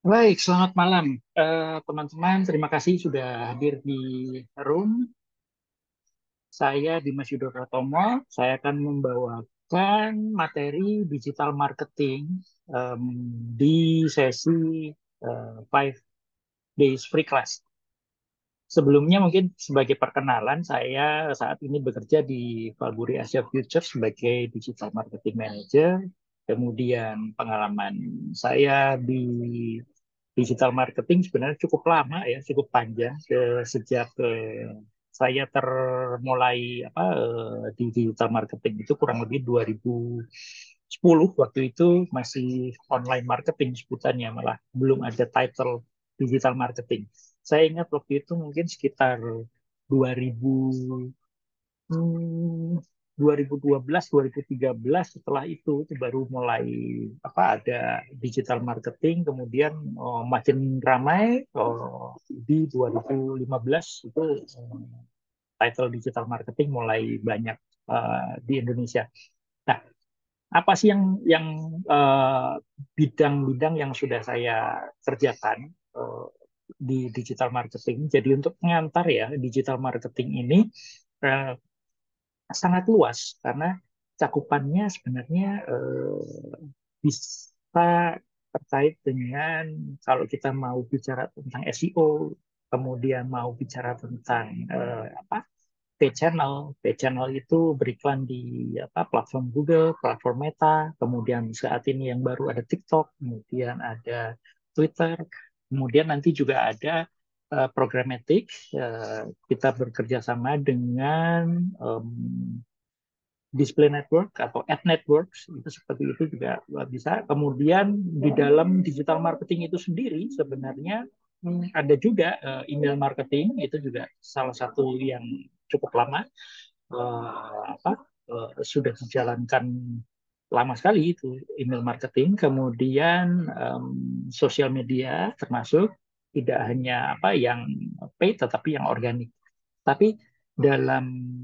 Baik, selamat malam teman-teman. Terima kasih sudah hadir di room. Saya Dimas Yudho Pratomo. Saya akan membawakan materi digital marketing em, di sesi 5 days free class. Sebelumnya mungkin sebagai perkenalan, saya saat ini bekerja di Valburi Asia Future sebagai Digital Marketing Manager. Kemudian pengalaman saya di digital marketing sebenarnya cukup lama ya, cukup panjang sejak saya termulai di digital marketing itu kurang lebih 2010. Waktu itu masih online marketing sebutannya, malah belum ada title digital marketing. Saya ingat waktu itu mungkin sekitar 2000 hmm, 2012, 2013 setelah itu baru mulai ada digital marketing, kemudian makin ramai di 2015 itu title digital marketing mulai banyak di Indonesia. Nah, apa sih yang eh, bidang-bidang yang sudah saya kerjakan di digital marketing? Jadi untuk pengantar ya, digital marketing ini eh, sangat luas karena cakupannya sebenarnya bisa terkait dengan kalau kita mau bicara tentang SEO, kemudian mau bicara tentang paid channel. Paid channel itu beriklan di platform Google, platform Meta, kemudian saat ini yang baru ada TikTok, kemudian ada Twitter, kemudian nanti juga ada programmatic. Kita bekerja sama dengan display network atau ad networks itu seperti itu juga bisa. Kemudian di dalam digital marketing itu sendiri sebenarnya ada juga email marketing, itu juga salah satu yang cukup lama sudah dijalankan lama sekali itu email marketing. Kemudian sosial media termasuk tidak hanya yang paid tetapi yang organik. Tapi dalam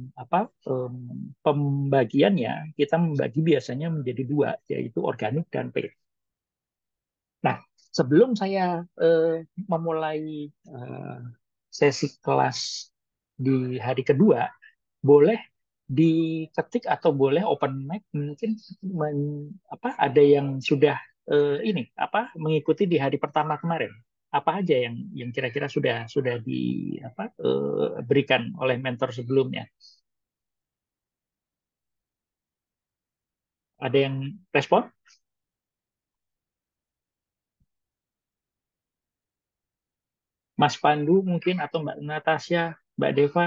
pembagiannya kita membagi biasanya menjadi dua, yaitu organik dan paid. Nah, sebelum saya memulai eh, sesi kelas di hari kedua, boleh diketik atau boleh open mic mungkin ada yang sudah ini mengikuti di hari pertama kemarin. Apa aja yang kira-kira sudah diberikan oleh mentor sebelumnya? Ada yang respon? Mas Pandu mungkin atau Mbak Natasha, Mbak Deva,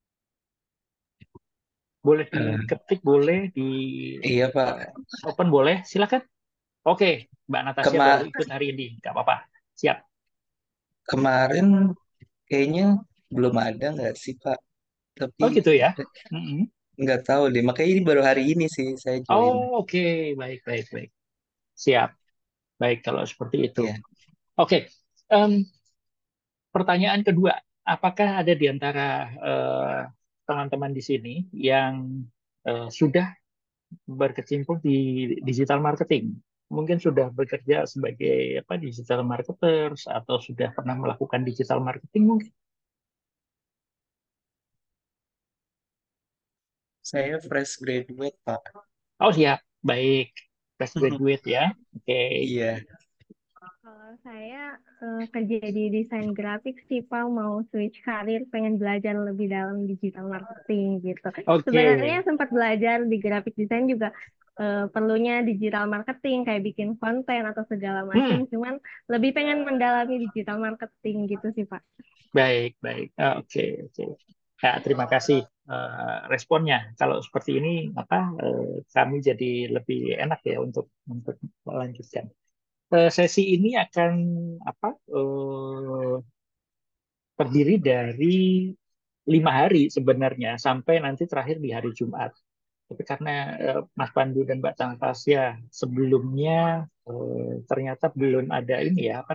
boleh Eh, diketik, boleh di iya Pak, open, boleh. Silakan. Oke, Mbak Natasha baru Kema ikut hari ini, nggak apa-apa. Siap. kemarin kayaknya belum ada nggak sih Pak? Tapi Oh gitu ya. Mm-mm. nggak tahu deh, makanya ini baru hari ini sih saya join. Oh, oke, baik, baik, baik. Siap. Baik kalau seperti itu. Iya, Oke, em, pertanyaan kedua, apakah ada di antara eh, teman-teman di sini yang sudah berkecimpung di digital marketing? Mungkin sudah bekerja sebagai digital marketers atau sudah pernah melakukan digital marketing mungkin? saya fresh graduate Pak. Oh siap, baik. Fresh graduate ya. Oke. Iya, Kalau saya kerja di desain grafik sih, Pak, mau switch karir, pengen belajar lebih dalam digital marketing gitu. Oke. Sebenarnya sempat belajar di grafik desain juga perlunya digital marketing, kayak bikin konten atau segala Hmm, macam. Cuman lebih pengen mendalami digital marketing gitu sih, Pak. baik, baik. Oke, oke. Ya, terima kasih responnya. Kalau seperti ini, kami jadi lebih enak ya untuk melanjutkan. Sesi ini akan apa? eh, terdiri dari 5 hari sebenarnya sampai nanti terakhir di hari Jumat. Tapi karena Mas Pandu dan Mbak Tangtasya sebelumnya ternyata belum ada ini ya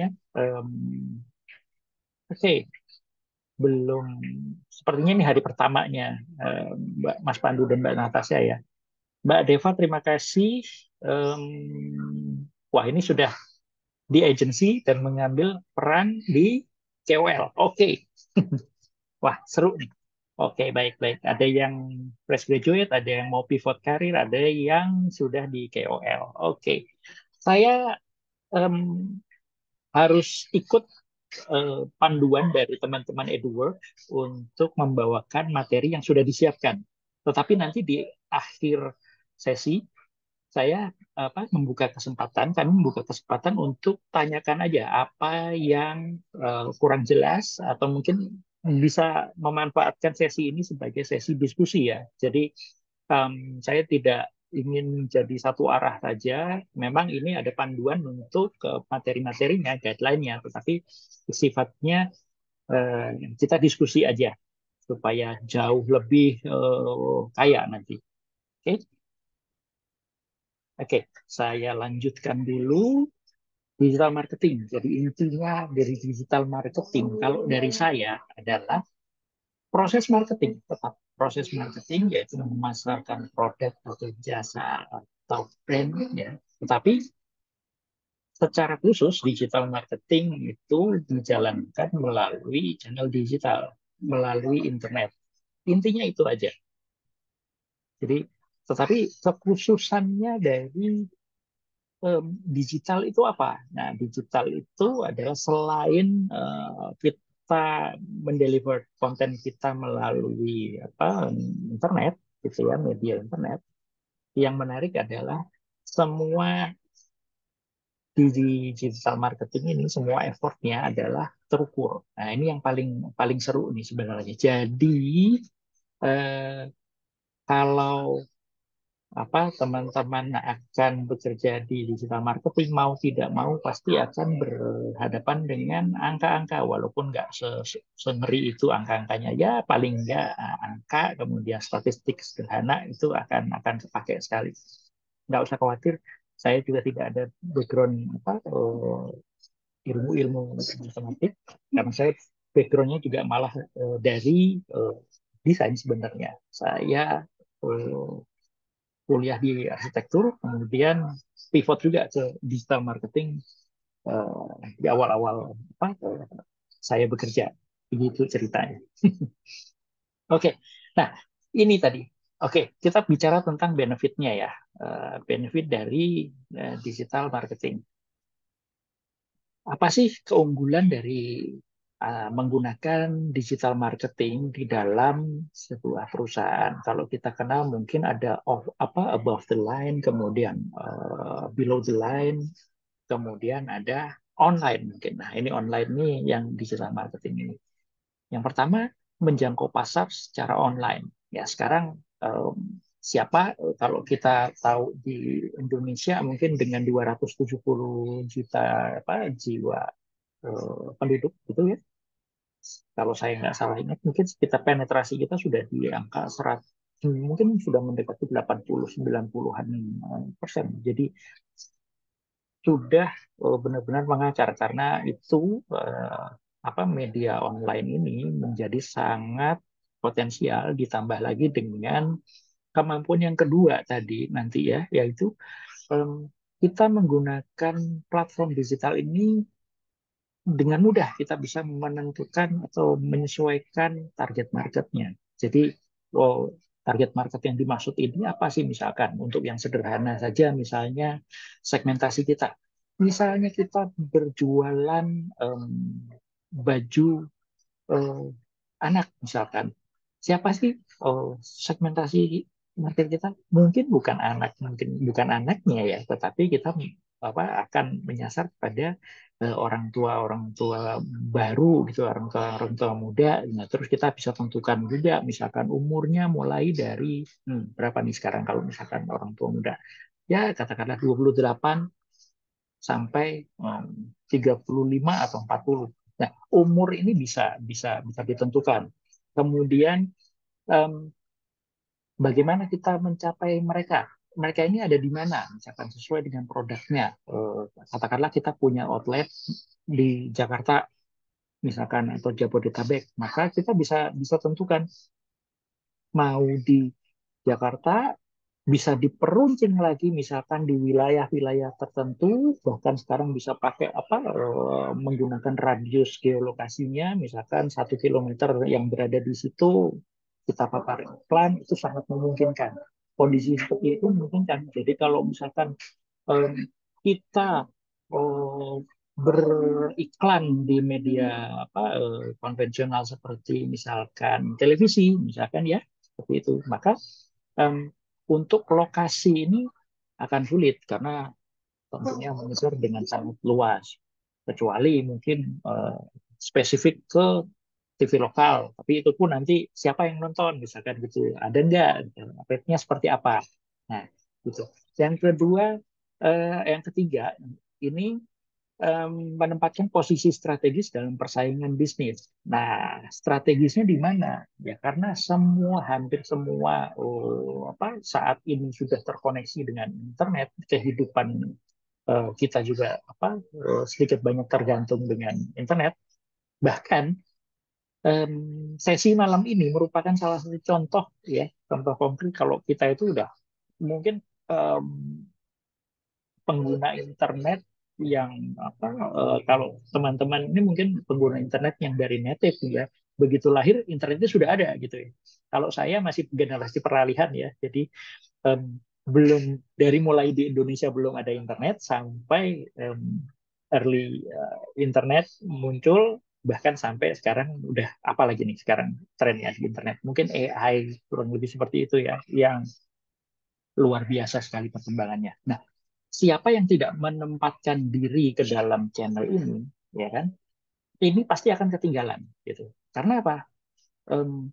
oke, belum, sepertinya ini hari pertamanya Mbak Mas Pandu dan Mbak Natasha ya. Mbak Deva terima kasih. Wah ini sudah di agency dan mengambil peran di KOL. Oke. Wah, seru nih. Oke, baik-baik. Ada yang fresh graduate, ada yang mau pivot karir, ada yang sudah di KOL. Oke. Saya em, harus ikut panduan dari teman-teman EduWork untuk membawakan materi yang sudah disiapkan. Tetapi nanti di akhir sesi saya kami membuka kesempatan untuk tanyakan aja apa yang kurang jelas atau mungkin bisa memanfaatkan sesi ini sebagai sesi diskusi ya. Jadi saya tidak ingin jadi satu arah saja. Memang ini ada panduan untuk materi-materinya, guideline-nya, tetapi sifatnya kita diskusi aja supaya jauh lebih kaya nanti. Oke, oke, saya lanjutkan dulu digital marketing. Jadi intinya dari digital marketing, kalau dari saya adalah proses marketing, tetap proses marketing yaitu memasarkan produk atau jasa atau brand ya. Tetapi secara khusus digital marketing itu dijalankan melalui channel digital, melalui internet. Intinya itu aja. Jadi, tetapi kekhususannya dari digital itu apa? Nah, digital itu adalah selain kita mendeliver konten kita melalui internet, gitu ya, media internet. Yang menarik adalah semua di digital marketing ini semua effortnya adalah terukur. Nah, ini yang paling paling seru nih sebenarnya. Jadi eh, kalau teman-teman akan bekerja di digital marketing mau tidak mau pasti akan berhadapan dengan angka-angka walaupun nggak sengeri itu angka-angkanya ya paling nggak angka kemudian statistik sederhana itu akan terpakai sekali nggak usah khawatir saya juga tidak ada background ilmu-ilmu matematik karena saya backgroundnya juga malah dari desain sebenarnya saya eh, kuliah di arsitektur, kemudian pivot juga ke digital marketing di awal-awal saya bekerja. Begitu ceritanya. Oke, nah ini tadi. Oke, kita bicara tentang benefitnya ya. Benefit dari digital marketing. Apa sih keunggulan dari menggunakan digital marketing di dalam sebuah perusahaan? Kalau kita kenal mungkin ada above the line, kemudian below the line, kemudian ada online mungkin. Nah, ini online nih yang digital marketing ini. Yang pertama, menjangkau pasar secara online. Ya, sekarang siapa kalau kita tahu di Indonesia mungkin dengan 270 juta jiwa penduduk gitu ya. Kalau saya nggak salah ingat, mungkin kita penetrasi kita sudah di angka 100, mungkin sudah mendekati 80-90-an persen. Jadi sudah benar-benar mengacar karena itu media online ini menjadi sangat potensial ditambah lagi dengan kemampuan yang kedua tadi nanti ya yaitu kita menggunakan platform digital ini dengan mudah kita bisa menentukan atau menyesuaikan target marketnya. Jadi, target market yang dimaksud ini apa sih misalkan untuk yang sederhana saja, misalnya segmentasi kita. Misalnya kita berjualan baju eh, anak misalkan. Siapa sih segmentasi market kita? Mungkin bukan anak, mungkin bukan anaknya ya, tetapi kita akan menyasar pada orang tua baru gitu, orang tua muda. Nah, terus kita bisa tentukan juga misalkan umurnya mulai dari berapa nih sekarang kalau misalkan orang tua muda. Ya, katakanlah 28 sampai 35 atau 40. Nah, umur ini bisa ditentukan. Kemudian em, bagaimana kita mencapai mereka? Mereka ini ada di mana? Misalkan sesuai dengan produknya. Katakanlah kita punya outlet di Jakarta, misalkan atau Jabodetabek, maka kita bisa tentukan mau di Jakarta bisa diperuncing lagi misalkan di wilayah-wilayah tertentu, bahkan sekarang bisa pakai apa menggunakan radius geolokasinya, misalkan 1 kilometer yang berada di situ kita papar iklan, itu sangat memungkinkan. Kondisi seperti itu memungkinkan. Jadi kalau misalkan em, kita beriklan di media apa konvensional seperti misalkan televisi, misalkan ya seperti itu, maka em, untuk lokasi ini akan sulit karena tentunya menyebar dengan sangat luas. Kecuali mungkin spesifik ke TV lokal, tapi itu pun nanti siapa yang nonton, misalkan gitu. Ada nggak? Rate-nya seperti apa? Nah, gitu. Yang kedua, yang ketiga, ini menempatkan posisi strategis dalam persaingan bisnis. Nah, strategisnya di mana? Ya karena hampir semua apa saat ini sudah terkoneksi dengan internet, kehidupan kita juga apa sedikit banyak tergantung dengan internet. Bahkan sesi malam ini merupakan salah satu contoh ya, contoh konkret kalau kita itu udah mungkin em, pengguna internet yang apa kalau teman-teman ini mungkin pengguna internet yang dari native ya begitu lahir internetnya sudah ada gitu ya. Kalau saya masih generasi peralihan ya, jadi belum dari mulai di Indonesia belum ada internet sampai early internet muncul, bahkan sampai sekarang udah apa lagi nih sekarang trennya di internet mungkin AI kurang lebih seperti itu ya yang luar biasa sekali perkembangannya. Nah, siapa yang tidak menempatkan diri ke dalam channel ini, ya kan? Ini pasti akan ketinggalan, gitu. Karena apa? Em,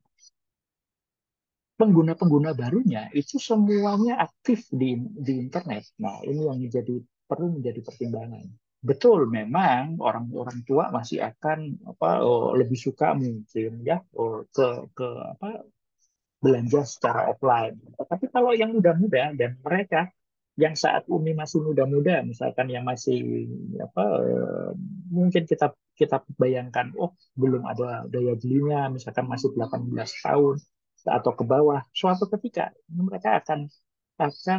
Pengguna-pengguna barunya itu semuanya aktif di internet. Nah, ini yang perlu menjadi pertimbangan. Betul, memang orang-orang tua masih akan apa lebih suka mungkin ya ke apa belanja secara offline. Tapi kalau yang muda-muda dan mereka yang saat ini masih muda-muda, misalkan yang masih apa mungkin kita kita bayangkan, oh belum ada daya belinya, misalkan masih 18 tahun atau ke bawah, suatu ketika mereka akan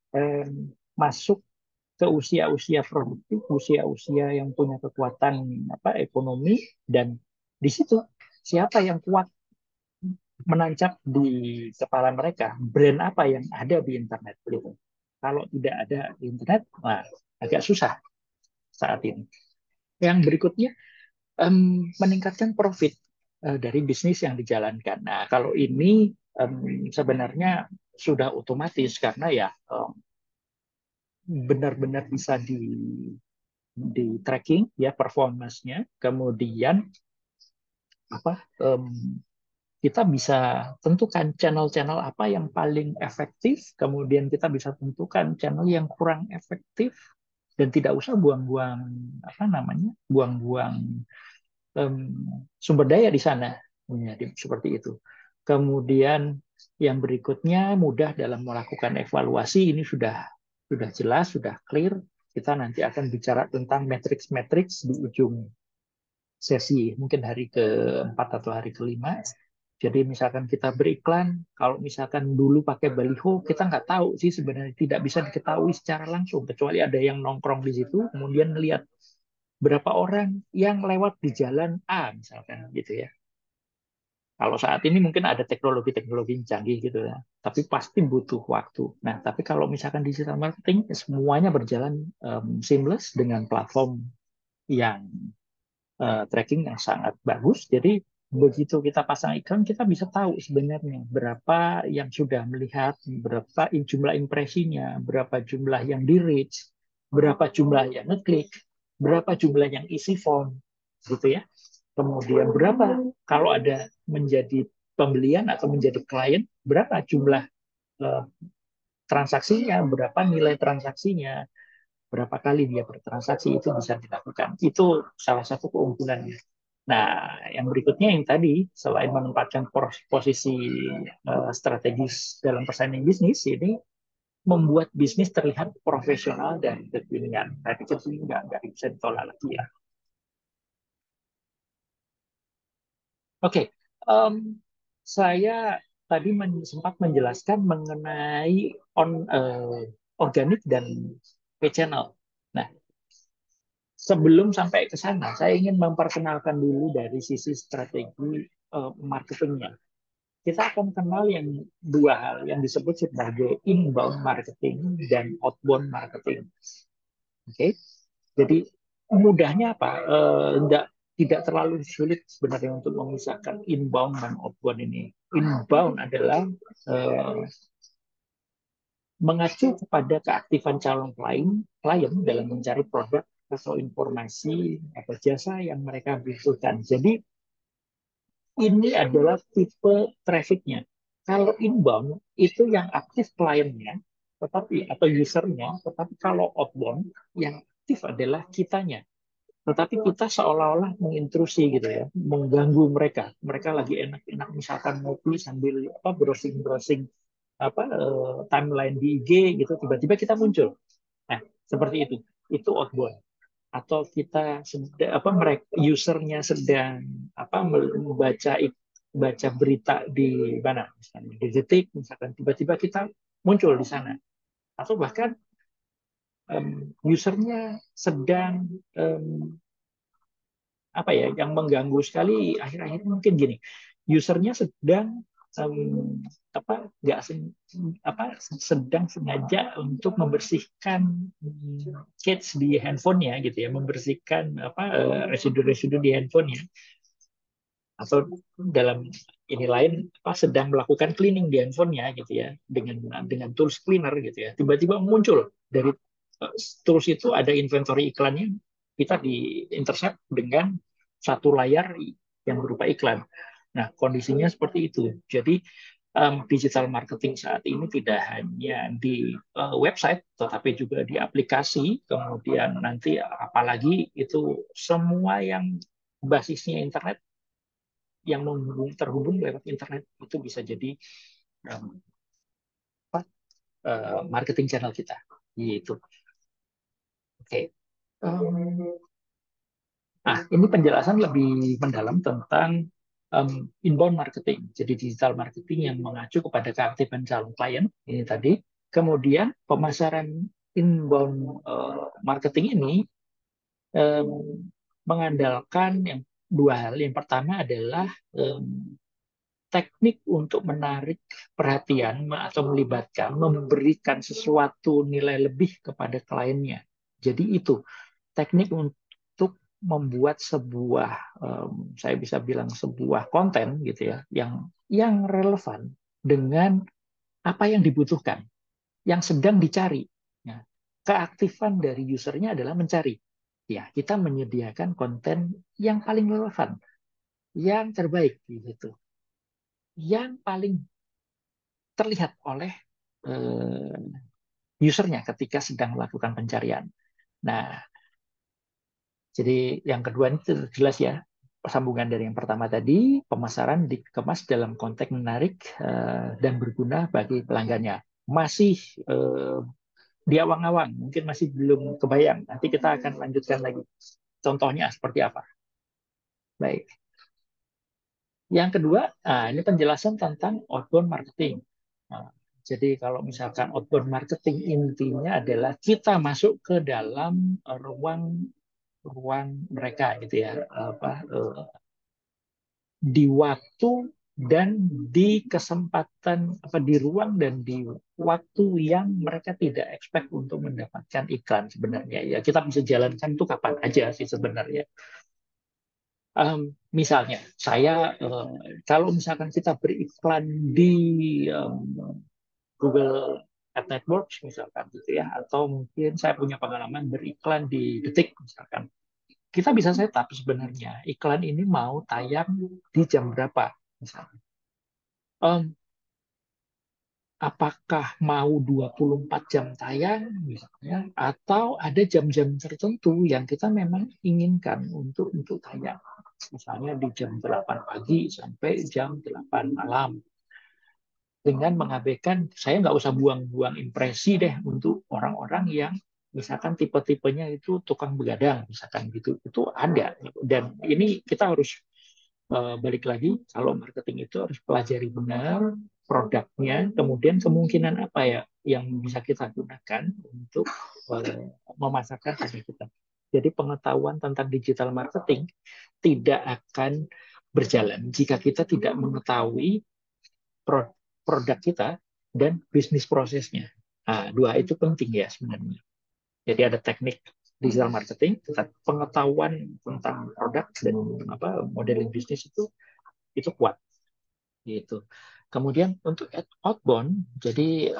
masuk ke usia-usia produktif, usia-usia yang punya kekuatan apa ekonomi dan di situ siapa yang kuat menancap di kepala mereka brand apa yang ada di internet gitu. Kalau tidak ada di internet, nah, agak susah saat ini. Yang berikutnya meningkatkan profit dari bisnis yang dijalankan. Nah, kalau ini sebenarnya sudah otomatis karena ya benar-benar bisa di tracking ya performance-nya, kemudian apa kita bisa tentukan channel-channel apa yang paling efektif, kemudian kita bisa tentukan channel yang kurang efektif dan tidak usah buang-buang apa namanya, buang-buang em, sumber daya di sana. Ya, seperti itu. Kemudian yang berikutnya mudah dalam melakukan evaluasi ini sudah jelas, sudah clear. Kita nanti akan bicara tentang matriks-matriks di ujung sesi, mungkin hari keempat atau hari kelima. Jadi misalkan kita beriklan, kalau misalkan dulu pakai baliho, kita nggak tahu sih sebenarnya tidak bisa diketahui secara langsung, kecuali ada yang nongkrong di situ, kemudian melihat berapa orang yang lewat di jalan A misalkan gitu ya. Kalau saat ini mungkin ada teknologi-teknologi yang canggih gitu ya, tapi pasti butuh waktu. Nah, tapi kalau misalkan digital marketing semuanya berjalan seamless dengan platform yang tracking yang sangat bagus. Jadi begitu kita pasang iklan, kita bisa tahu sebenarnya berapa yang sudah melihat, berapa jumlah impresinya, berapa jumlah yang di reach, berapa jumlah yang ngeklik, berapa jumlah yang isi form, gitu ya. Kemudian berapa kalau ada menjadi pembelian atau menjadi klien, berapa jumlah eh, transaksinya, berapa nilai transaksinya, berapa kali dia bertransaksi itu bisa dilakukan. Itu salah satu keunggulannya. Nah, yang berikutnya yang tadi, selain menempatkan posisi strategis dalam persaingan bisnis, ini membuat bisnis terlihat profesional dan kekinian. Saya pikir ini nggak bisa ditolak lagi ya. Oke, saya tadi sempat menjelaskan mengenai organik dan paid channel. Nah, sebelum sampai ke sana, saya ingin memperkenalkan dulu dari sisi strategi marketingnya. Kita akan kenal yang dua hal yang disebut sebagai inbound marketing dan outbound marketing. Oke, jadi mudahnya apa? Tidak terlalu sulit sebenarnya untuk memisahkan inbound dan outbound ini. Inbound adalah mengacu kepada keaktifan calon klien dalam mencari produk atau informasi atau jasa yang mereka butuhkan. Jadi ini adalah tipe trafficnya. Kalau inbound itu yang aktif kliennya, tetapi atau usernya, tetapi kalau outbound yang aktif adalah kitanya. Tetapi kita seolah-olah mengintrusi gitu ya, mengganggu mereka. Mereka lagi enak-enak misalkan ngopi sambil browsing-browsing timeline di IG gitu, tiba-tiba kita muncul. Nah, seperti itu. Itu outbound. Atau kita mereka usernya sedang membaca baca berita di mana, misalnya di Detik, misalkan tiba-tiba kita muncul di sana. Atau bahkan usernya sedang yang mengganggu sekali akhir-akhir mungkin gini, usernya sedang nggak sedang sengaja untuk membersihkan cache di handphonenya gitu ya, membersihkan residu-residu di handphonenya, atau dalam ini lain sedang melakukan cleaning di handphonenya gitu ya, dengan tools cleaner gitu ya, tiba-tiba muncul dari tools itu ada inventory iklannya, kita di intercept dengan satu layar yang berupa iklan. Nah, kondisinya seperti itu. Jadi digital marketing saat ini tidak hanya di website, tetapi juga di aplikasi, kemudian nanti apalagi itu semua yang basisnya internet, yang terhubung lewat internet, itu bisa jadi marketing channel kita. Gitu. Oke. Nah, ini penjelasan lebih mendalam tentang inbound marketing. Jadi digital marketing yang mengacu kepada keaktifan calon klien ini tadi. Kemudian pemasaran inbound marketing ini mengandalkan yang dua hal. Yang pertama adalah teknik untuk menarik perhatian atau melibatkan, memberikan sesuatu nilai lebih kepada kliennya. Jadi itu teknik untuk membuat sebuah, saya bisa bilang sebuah konten gitu ya, yang relevan dengan apa yang dibutuhkan, yang sedang dicari. Nah, keaktifan dari usernya adalah mencari. Ya, kita menyediakan konten yang paling relevan, yang terbaik gitu, yang paling terlihat oleh usernya ketika sedang melakukan pencarian. Nah, jadi yang kedua ini jelas ya, sambungan dari yang pertama tadi, pemasaran dikemas dalam konteks menarik dan berguna bagi pelanggannya. Masih di awang-awang, mungkin masih belum kebayang. Nanti kita akan lanjutkan lagi. Contohnya seperti apa. Baik. Yang kedua, ini penjelasan tentang outbound marketing. Nah, jadi kalau misalkan outbound marketing intinya adalah kita masuk ke dalam ruang mereka gitu ya, di waktu dan di kesempatan, di ruang dan di waktu yang mereka tidak expect untuk mendapatkan iklan sebenarnya ya, kita bisa jalankan itu kapan aja sih sebenarnya. Misalnya saya kalau misalkan kita beriklan di Google Ad Networks misalkan gitu ya, atau mungkin saya punya pengalaman beriklan di Detik misalkan, kita bisa setup sebenarnya iklan ini mau tayang di jam berapa misalnya. Apakah mau 24 jam tayang misalnya, atau ada jam-jam tertentu yang kita memang inginkan untuk tayang. Misalnya di jam 8 pagi sampai jam 8 malam. Dengan mengabaikan, saya nggak usah buang-buang impresi deh untuk orang-orang yang misalkan tipe-tipenya itu tukang begadang, misalkan gitu. Itu ada. Dan ini kita harus balik lagi, kalau marketing itu harus pelajari benar, produknya, kemudian kemungkinan apa ya yang bisa kita gunakan untuk memasarkan hasil kita. Jadi pengetahuan tentang digital marketing tidak akan berjalan jika kita tidak mengetahui produk kita dan bisnis prosesnya. Nah, dua itu penting ya sebenarnya. Jadi ada teknik digital marketing, tetapi pengetahuan tentang produk dan modeling bisnis itu kuat gitu. Kemudian untuk outbound, jadi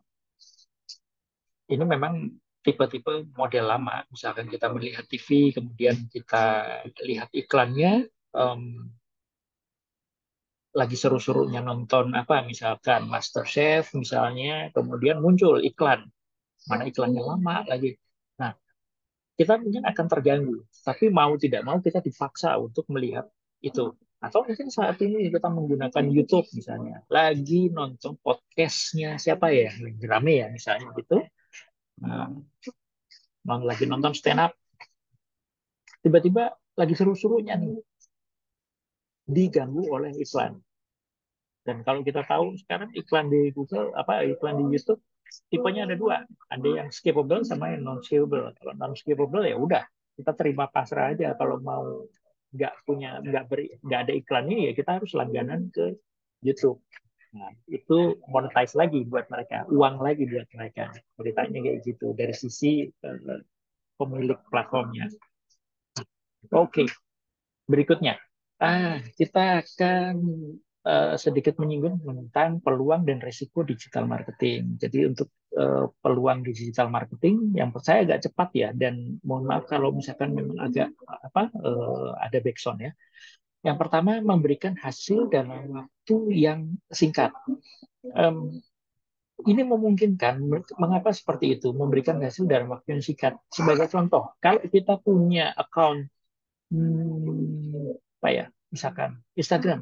ini memang tipe-tipe model lama. Misalkan kita melihat TV, kemudian kita lihat iklannya, lagi seru-serunya nonton misalkan MasterChef misalnya, kemudian muncul iklan, mana iklannya lama lagi. Nah, kita mungkin akan terganggu, tapi mau tidak mau kita dipaksa untuk melihat itu. Atau mungkin saat ini kita menggunakan YouTube misalnya, lagi nonton podcastnya siapa ya, lagi rame ya misalnya gitu. Nah, lagi nonton stand up, tiba-tiba lagi seru-serunya nih diganggu oleh iklan. Dan kalau kita tahu sekarang iklan di Google, iklan di YouTube, tipenya ada dua. Ada yang skippable sama yang non-skippable. Kalau non-skippable ya udah, kita terima pasrah aja. Kalau mau nggak ada iklannya ya kita harus langganan ke YouTube. Nah, itu monetize lagi buat mereka, uang lagi buat mereka. Ceritanya kayak gitu dari sisi pemilik platformnya. Oke, berikutnya. Kita akan sedikit menyinggung tentang peluang dan risiko digital marketing. Jadi untuk peluang digital marketing yang saya agak cepat ya, dan mohon maaf kalau misalkan memang agak ada backsound ya. Yang pertama, memberikan hasil dalam waktu yang singkat. Ini memungkinkan. Mengapa seperti itu? Memberikan hasil dalam waktu yang singkat. Sebagai contoh, kalau kita punya account misalkan Instagram.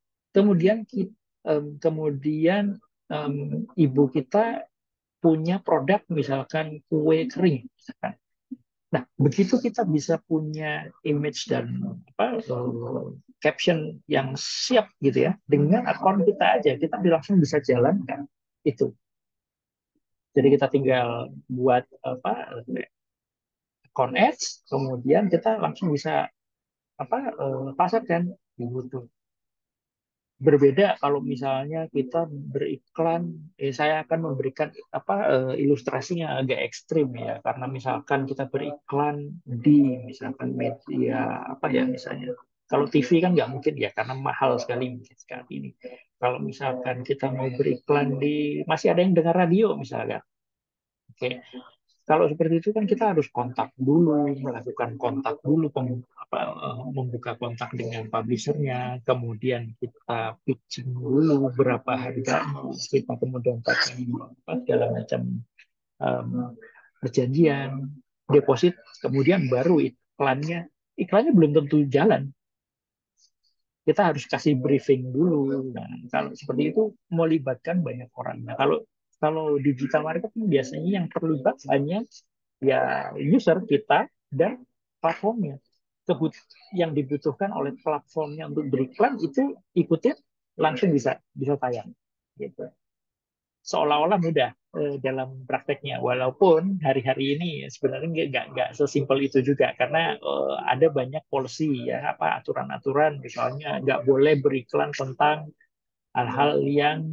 Kemudian ibu kita punya produk misalkan kue kering, misalkan. Nah, begitu kita bisa punya image dan caption yang siap gitu ya, dengan akun kita aja, kita langsung bisa jalankan itu. Jadi kita tinggal buat account ads, kemudian kita langsung bisa pasarkan di YouTube. Berbeda kalau misalnya kita beriklan, saya akan memberikan ilustrasinya agak ekstrim ya, karena misalkan kita beriklan di misalkan media misalnya. Kalau TV kan nggak mungkin ya, karena mahal sekali mungkin saat ini. Kalau misalkan kita mau beriklan masih ada yang dengar radio misalnya. Oke. Kalau seperti itu kan kita harus kontak dulu, melakukan kontak dulu, membuka kontak dengan publishernya, kemudian kita pitching dulu berapa harganya, kita kemudian pakai segala macam perjanjian, deposit, kemudian baru iklannya belum tentu jalan. Kita harus kasih briefing dulu. Nah, kalau seperti itu melibatkan banyak orang. Nah, kalau digital marketing biasanya yang terlibat hanya ya user kita dan platformnya. Yang dibutuhkan oleh platformnya untuk beriklan itu ikutin langsung bisa tayang. Gitu. Seolah-olah mudah dalam prakteknya, walaupun hari-hari ini sebenarnya nggak sesimpel itu juga, karena ada banyak policy ya, aturan-aturan, misalnya nggak boleh beriklan tentang hal-hal yang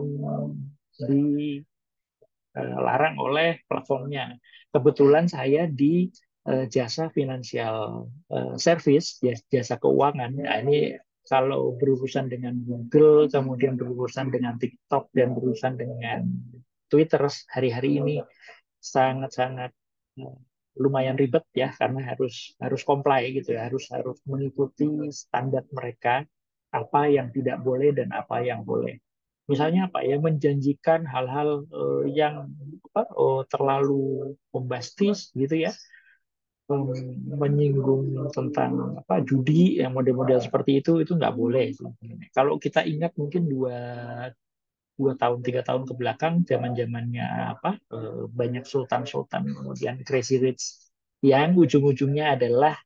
dilarang oleh platformnya. Kebetulan saya di jasa financial service, jasa keuangan. Nah, ini kalau berurusan dengan Google, kemudian berurusan dengan TikTok, dan berurusan dengan Twitter hari-hari ini sangat-sangat lumayan ribet ya, karena harus comply gitu ya, harus mengikuti standar mereka, apa yang tidak boleh dan apa yang boleh. Misalnya menjanjikan hal-hal yang terlalu bombastis gitu ya, menyinggung tentang judi, yang model-model seperti itu nggak boleh. Kalau kita ingat mungkin 2 tahun 3 tahun ke belakang, zaman-zamannya banyak sultan-sultan kemudian crazy rich yang ujung-ujungnya adalah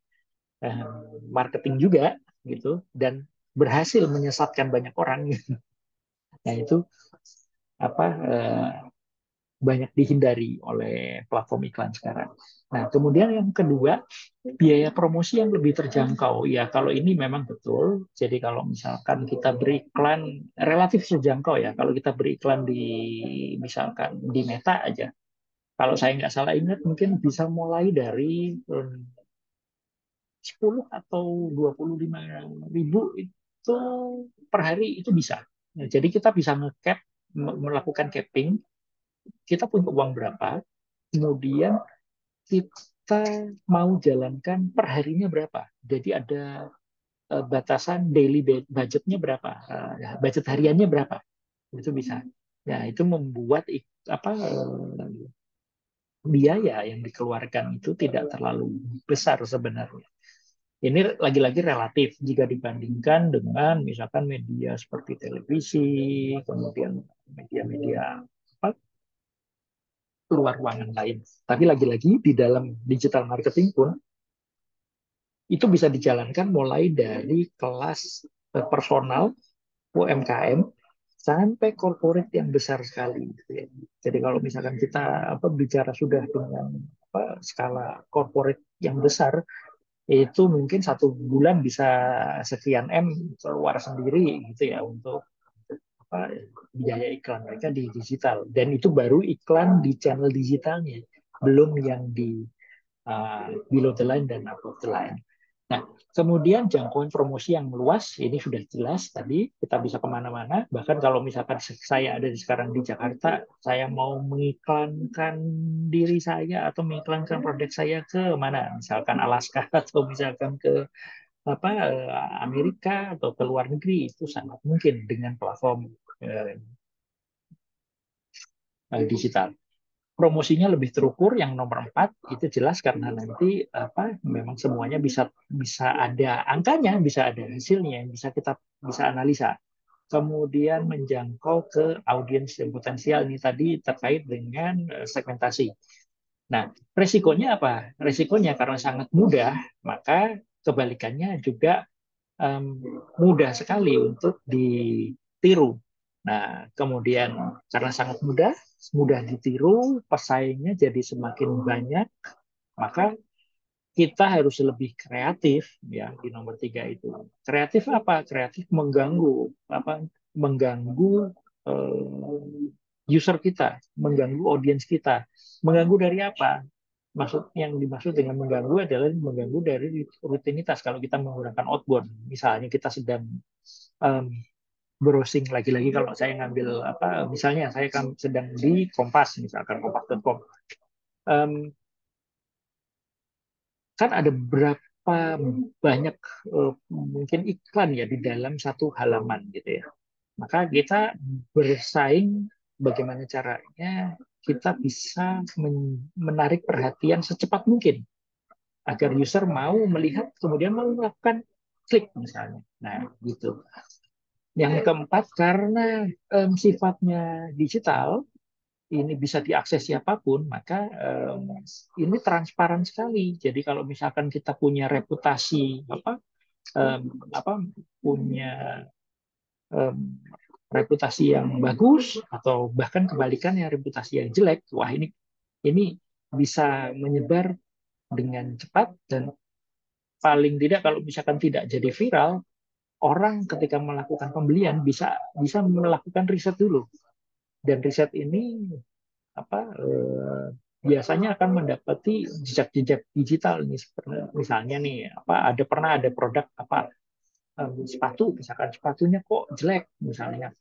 marketing juga gitu, dan berhasil menyesatkan banyak orang. Nah, itu apa banyak dihindari oleh platform iklan sekarang. Nah, kemudian yang kedua, biaya promosi yang lebih terjangkau. Ya, kalau ini memang betul. Jadi kalau misalkan kita beriklan relatif terjangkau ya, kalau kita beriklan di misalkan di Meta aja, kalau saya nggak salah ingat mungkin bisa mulai dari 10 atau 25.000 itu per hari itu bisa. Nah, jadi kita bisa nge-cap, melakukan capping, kita punya uang berapa, kemudian kita mau jalankan per harinya berapa. Jadi ada batasan daily budgetnya berapa, budget hariannya berapa, itu bisa. Ya, itu membuat apa biaya yang dikeluarkan itu tidak terlalu besar sebenarnya. Ini lagi-lagi relatif jika dibandingkan dengan misalkan media seperti televisi, kemudian media-media apa luar ruangan lain. Tapi lagi-lagi di dalam digital marketing pun itu bisa dijalankan mulai dari kelas personal, UMKM, sampai corporate yang besar sekali. Gitu ya. Jadi kalau misalkan kita bicara sudah dengan skala corporate yang besar, itu mungkin satu bulan bisa sekian M keluar sendiri gitu ya untuk apa, biaya iklan mereka di digital. Dan itu baru iklan di channel digitalnya, belum yang di below the line dan above the line. Nah, kemudian jangkauan promosi yang luas, ini sudah jelas tadi, kita bisa kemana-mana. Bahkan kalau misalkan saya ada sekarang di Jakarta, saya mau mengiklankan diri saya atau mengiklankan produk saya ke mana, misalkan Alaska atau misalkan ke Amerika atau ke luar negeri, itu sangat mungkin dengan platform eh, digital. Promosinya lebih terukur yang nomor 4 itu jelas karena nanti memang semuanya bisa bisa ada angkanya, bisa ada hasilnya yang bisa kita bisa analisa. Kemudian menjangkau ke audiens yang potensial ini tadi terkait dengan segmentasi. Nah, resikonya apa? Resikonya karena sangat mudah, maka kebalikannya juga um, mudah sekali untuk ditiru. Nah, kemudian karena sangat mudah, mudah ditiru, pesaingnya jadi semakin banyak, maka kita harus lebih kreatif ya di nomor 3 itu. Kreatif apa? Kreatif mengganggu mengganggu user kita, mengganggu audiens kita. Mengganggu dari apa? Yang dimaksud dengan mengganggu adalah mengganggu dari rutinitas kalau kita menggunakan outbound. Misalnya kita sedang um, browsing lagi-lagi kalau saya ngambil misalnya saya kan sedang di Kompas misalkan kompas.com, um, kan ada berapa banyak mungkin iklan ya di dalam satu halaman gitu ya. Maka kita bersaing bagaimana caranya kita bisa menarik perhatian secepat mungkin agar user mau melihat kemudian mau melakukan klik misalnya. Nah, gitu. Yang keempat, karena sifatnya digital, ini bisa diakses siapapun, maka ini transparan sekali. Jadi kalau misalkan kita punya reputasi um, apa punya um, reputasi yang bagus atau bahkan kebalikannya reputasi yang jelek, wah ini bisa menyebar dengan cepat dan paling tidak kalau misalkan tidak jadi viral, orang ketika melakukan pembelian bisa bisa melakukan riset dulu dan riset ini biasanya akan mendapati jejak-jejak digital nih misalnya nih pernah ada produk sepatu misalkan sepatunya kok jelek misalnya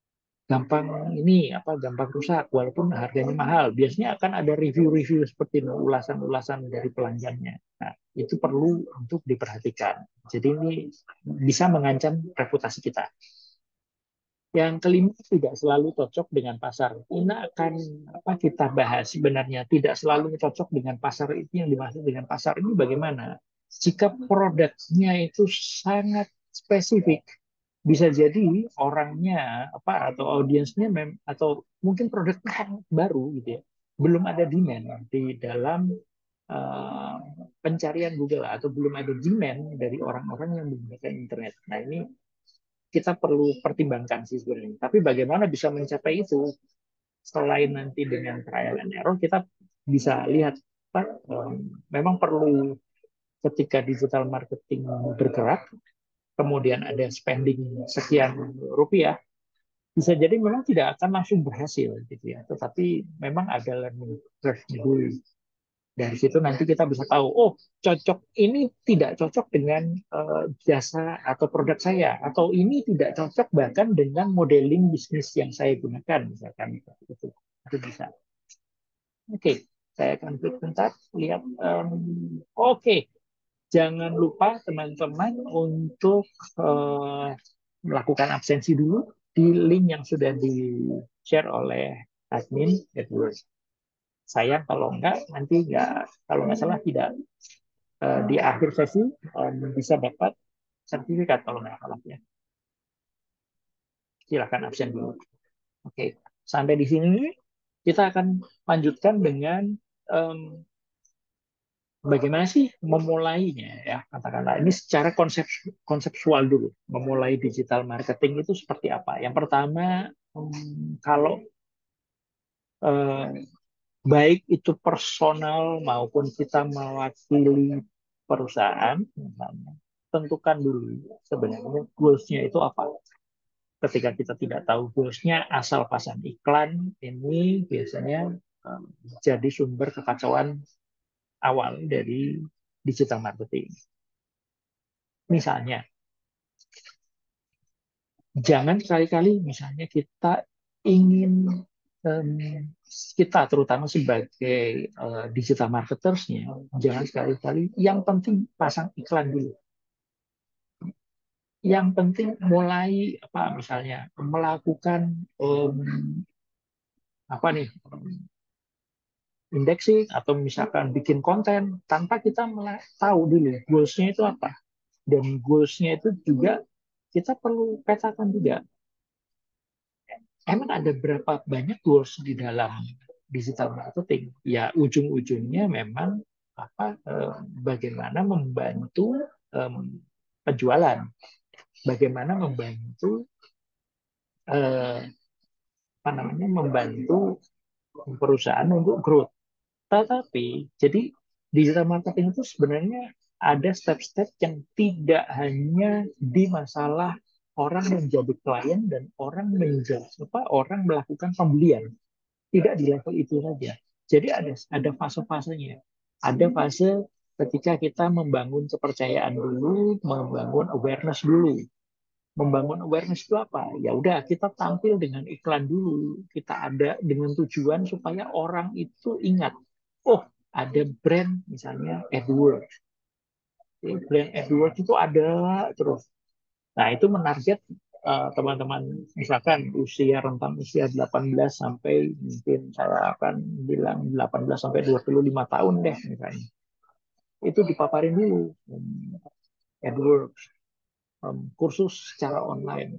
gampang rusak walaupun harganya mahal. Biasanya akan ada review-review seperti itu, ulasan-ulasan dari pelanggannya. Nah, itu perlu untuk diperhatikan. Jadi ini bisa mengancam reputasi kita. Yang kelima, tidak selalu cocok dengan pasar. Ini akan kita bahas sebenarnya tidak selalu cocok dengan pasar. Itu yang dimaksud dengan pasar ini bagaimana? Jika produknya itu sangat spesifik, bisa jadi orangnya atau audiensnya atau mungkin produknya sangat baru gitu ya, belum ada demand di dalam uh, pencarian Google atau belum ada demand dari orang-orang yang menggunakan internet. Nah, ini kita perlu pertimbangkan sih sebenarnya. Tapi bagaimana bisa mencapai itu? Selain nanti dengan trial and error, kita bisa lihat apa, memang perlu ketika digital marketing bergerak, kemudian ada spending sekian rupiah, bisa jadi memang tidak akan langsung berhasil gitu ya. Tetapi memang ada learning curve dulu. Dari situ nanti kita bisa tahu, oh cocok ini tidak cocok dengan jasa atau produk saya, atau ini tidak cocok bahkan dengan modeling bisnis yang saya gunakan, misalkan itu bisa. Oke, saya akan klik bentar, lihat. Oke, jangan lupa teman-teman untuk melakukan absensi dulu di link yang sudah di-share oleh admin Edward. Sayang kalau enggak, nanti enggak, kalau nggak salah tidak di akhir sesi bisa dapat sertifikat kalau nggak salah ya. Silakan absen dulu. Oke, sampai di sini kita akan lanjutkan dengan bagaimana sih memulainya ya, katakanlah ini secara konseptual dulu. Memulai digital marketing itu seperti apa? Yang pertama, kalau baik itu personal maupun kita mewakili perusahaan, misalnya, tentukan dulu sebenarnya goals-nya itu apa. Ketika kita tidak tahu goals-nya, asal pasang iklan, ini biasanya jadi sumber kekacauan awal dari digital marketing. Misalnya, jangan sekali-kali misalnya kita ingin kita terutama sebagai digital marketers-nya, jangan sekali-kali yang penting pasang iklan dulu. Yang penting mulai apa misalnya melakukan apa nih indexing atau misalkan bikin konten tanpa kita tahu dulu goals-nya itu apa. Dan goals-nya itu juga kita perlu petakan juga. Emang ada berapa banyak goals di dalam digital marketing? Ya ujung-ujungnya memang apa bagaimana membantu penjualan, bagaimana membantu apa namanya membantu perusahaan untuk growth. Tetapi jadi digital marketing itu sebenarnya ada step-step yang tidak hanya di masalah orang menjadi klien dan orang menjadi orang melakukan pembelian, tidak di level itu saja. Jadi ada fase-fasenya. Ada fase ketika kita membangun kepercayaan dulu, membangun awareness dulu. Membangun awareness itu apa? Ya udah kita tampil dengan iklan dulu. Kita ada dengan tujuan supaya orang itu ingat, oh ada brand misalnya AdWords. Brand AdWords itu ada terus. Nah, itu menarget teman-teman misalkan rentang usia 18 sampai mungkin saya akan bilang 18 sampai 25 tahun deh misalnya. Itu dipaparin dulu AdWords, kursus secara online,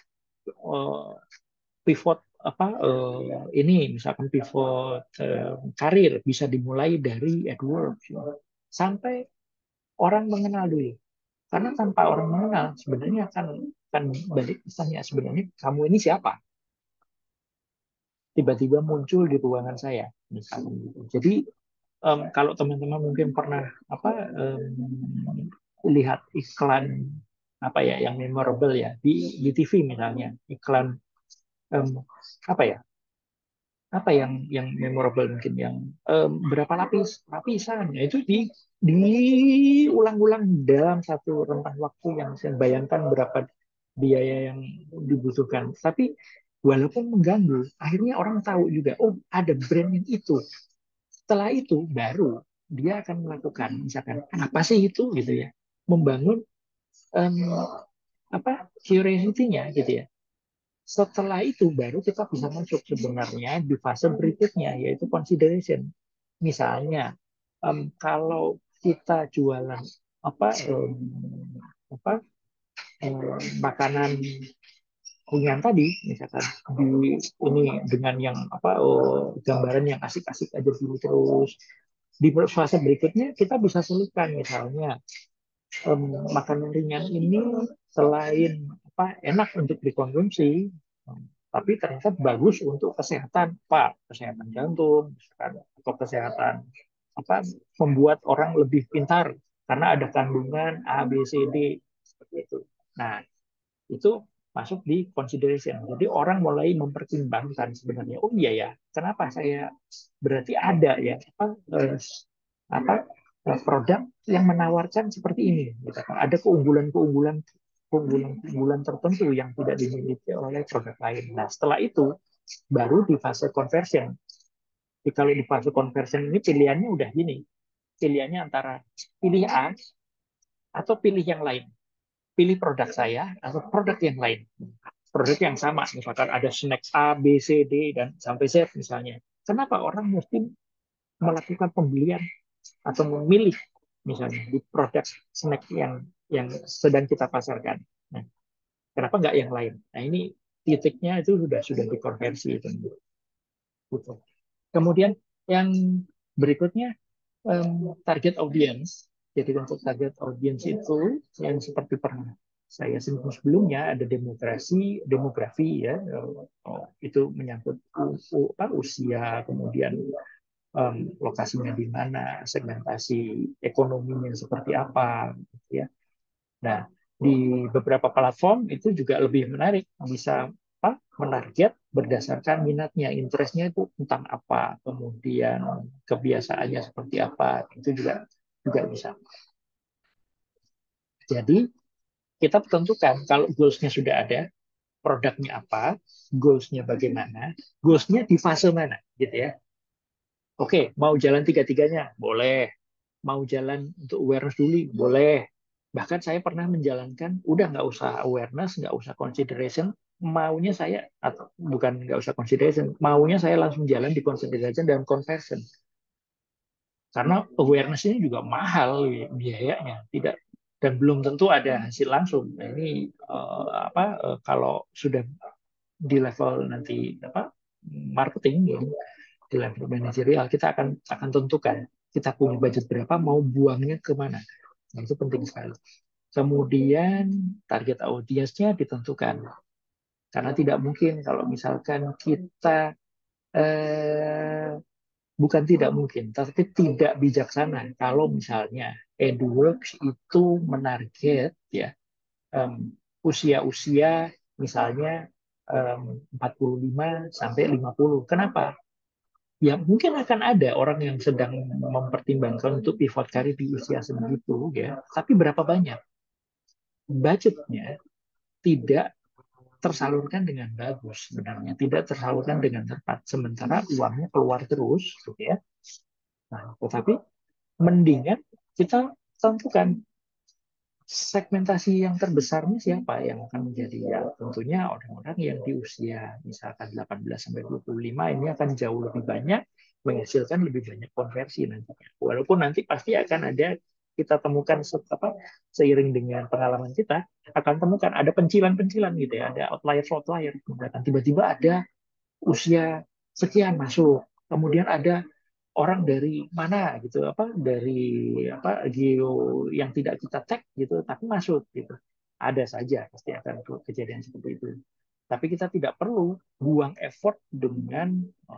pivot ini misalkan pivot karir bisa dimulai dari AdWords sampai orang mengenal dulu. Karena tanpa orang mengenal, sebenarnya akan balik misalnya sebenarnya kamu ini siapa? Tiba-tiba muncul di ruangan saya, misalnya gitu. Jadi kalau teman-teman mungkin pernah lihat iklan apa ya yang memorable ya di TV misalnya iklan apa ya yang memorable mungkin yang berapa lapisan ya itu diulang-ulang dalam satu rentang waktu yang saya bayangkan berapa biaya yang dibutuhkan. Tapi walaupun mengganggu, akhirnya orang tahu juga, oh ada brand yang itu. Setelah itu baru dia akan melakukan, misalkan apa sih itu gitu ya, membangun um, curiosity-nya gitu ya. Setelah itu baru kita bisa masuk sebenarnya di fase berikutnya yaitu consideration. Misalnya kalau kita jualan apa um, apa makanan ringan tadi, misalkan di ini dengan yang gambaran yang asik-asik aja dulu terus di fase berikutnya kita bisa selipkan misalnya makanan ringan ini selain enak untuk dikonsumsi, tapi ternyata bagus untuk kesehatan, Pak, kesehatan jantung, misalkan, atau kesehatan membuat orang lebih pintar karena ada kandungan A, B, C, D seperti itu. Nah, itu masuk di consideration. Jadi orang mulai mempertimbangkan sebenarnya, oh iya ya, kenapa saya berarti ada ya apa produk yang menawarkan seperti ini. Gitu. Ada keunggulan tertentu yang tidak dimiliki oleh produk lain. Nah, setelah itu baru di fase conversion. Jadi kalau di fase conversion ini pilihannya udah gini, pilihannya antara pilih A atau pilih yang lain. Pilih produk saya atau produk yang lain. Produk yang sama, misalkan ada snack A, B, C, D, dan sampai Z misalnya. Kenapa orang mesti melakukan pembelian atau memilih misalnya di produk snack yang sedang kita pasarkan? Nah, kenapa nggak yang lain? Nah, ini titiknya itu sudah dikonversi itu. Gitu. Kemudian yang berikutnya target audience. Jadi untuk target audience itu yang seperti pernah saya singgung sebelumnya ada demografi ya, itu menyangkut usia, kemudian lokasinya di mana, segmentasi ekonominya seperti apa, gitu ya. Nah, di beberapa platform itu juga lebih menarik, bisa menarget berdasarkan minatnya, interestnya itu tentang apa, kemudian kebiasaannya seperti apa, itu juga juga bisa. Jadi kita tentukan kalau goals-nya sudah ada, produknya apa, goals-nya bagaimana, goals-nya di fase mana, gitu ya. Oke, mau jalan tiga-tiganya, boleh. Mau jalan untuk awareness dulu, boleh. Bahkan saya pernah menjalankan, udah nggak usah awareness, nggak usah consideration, maunya saya, atau bukan nggak usah consideration, maunya saya langsung jalan di consideration dan conversion. Karena awareness ini juga mahal biayanya, tidak dan belum tentu ada hasil langsung. Nah, ini kalau sudah di level nanti marketing, di level manajerial, kita akan tentukan kita punya budget berapa, mau buangnya kemana. Nah, itu penting sekali. Kemudian target audiensnya ditentukan. Karena tidak mungkin kalau misalkan kita bukan tidak mungkin, tapi tidak bijaksana kalau misalnya AdWords itu menarget ya usia-usia misalnya 45 sampai 50. Kenapa? Ya mungkin akan ada orang yang sedang mempertimbangkan untuk pivot karir di usia segitu ya, tapi berapa banyak? Budgetnya tidak tersalurkan dengan bagus sebenarnya, tidak tersalurkan dengan tepat, sementara uangnya keluar terus gitu ya. Nah, tetapi mendingan kita tentukan segmentasi yang terbesarnya siapa yang akan menjadi, ya tentunya orang-orang yang di usia misalkan 18 sampai 25 ini akan jauh lebih banyak menghasilkan lebih banyak konversi nantinya. Walaupun nanti pasti akan ada, kita temukan seiring dengan pengalaman kita akan temukan ada pencilan-pencilan gitu ya, ada outlier-outlier. Tiba-tiba ada usia sekian masuk, kemudian ada orang dari mana gitu, dari geo yang tidak kita tag gitu tapi masuk gitu, ada saja pasti akan kejadian seperti itu, tapi kita tidak perlu buang effort dengan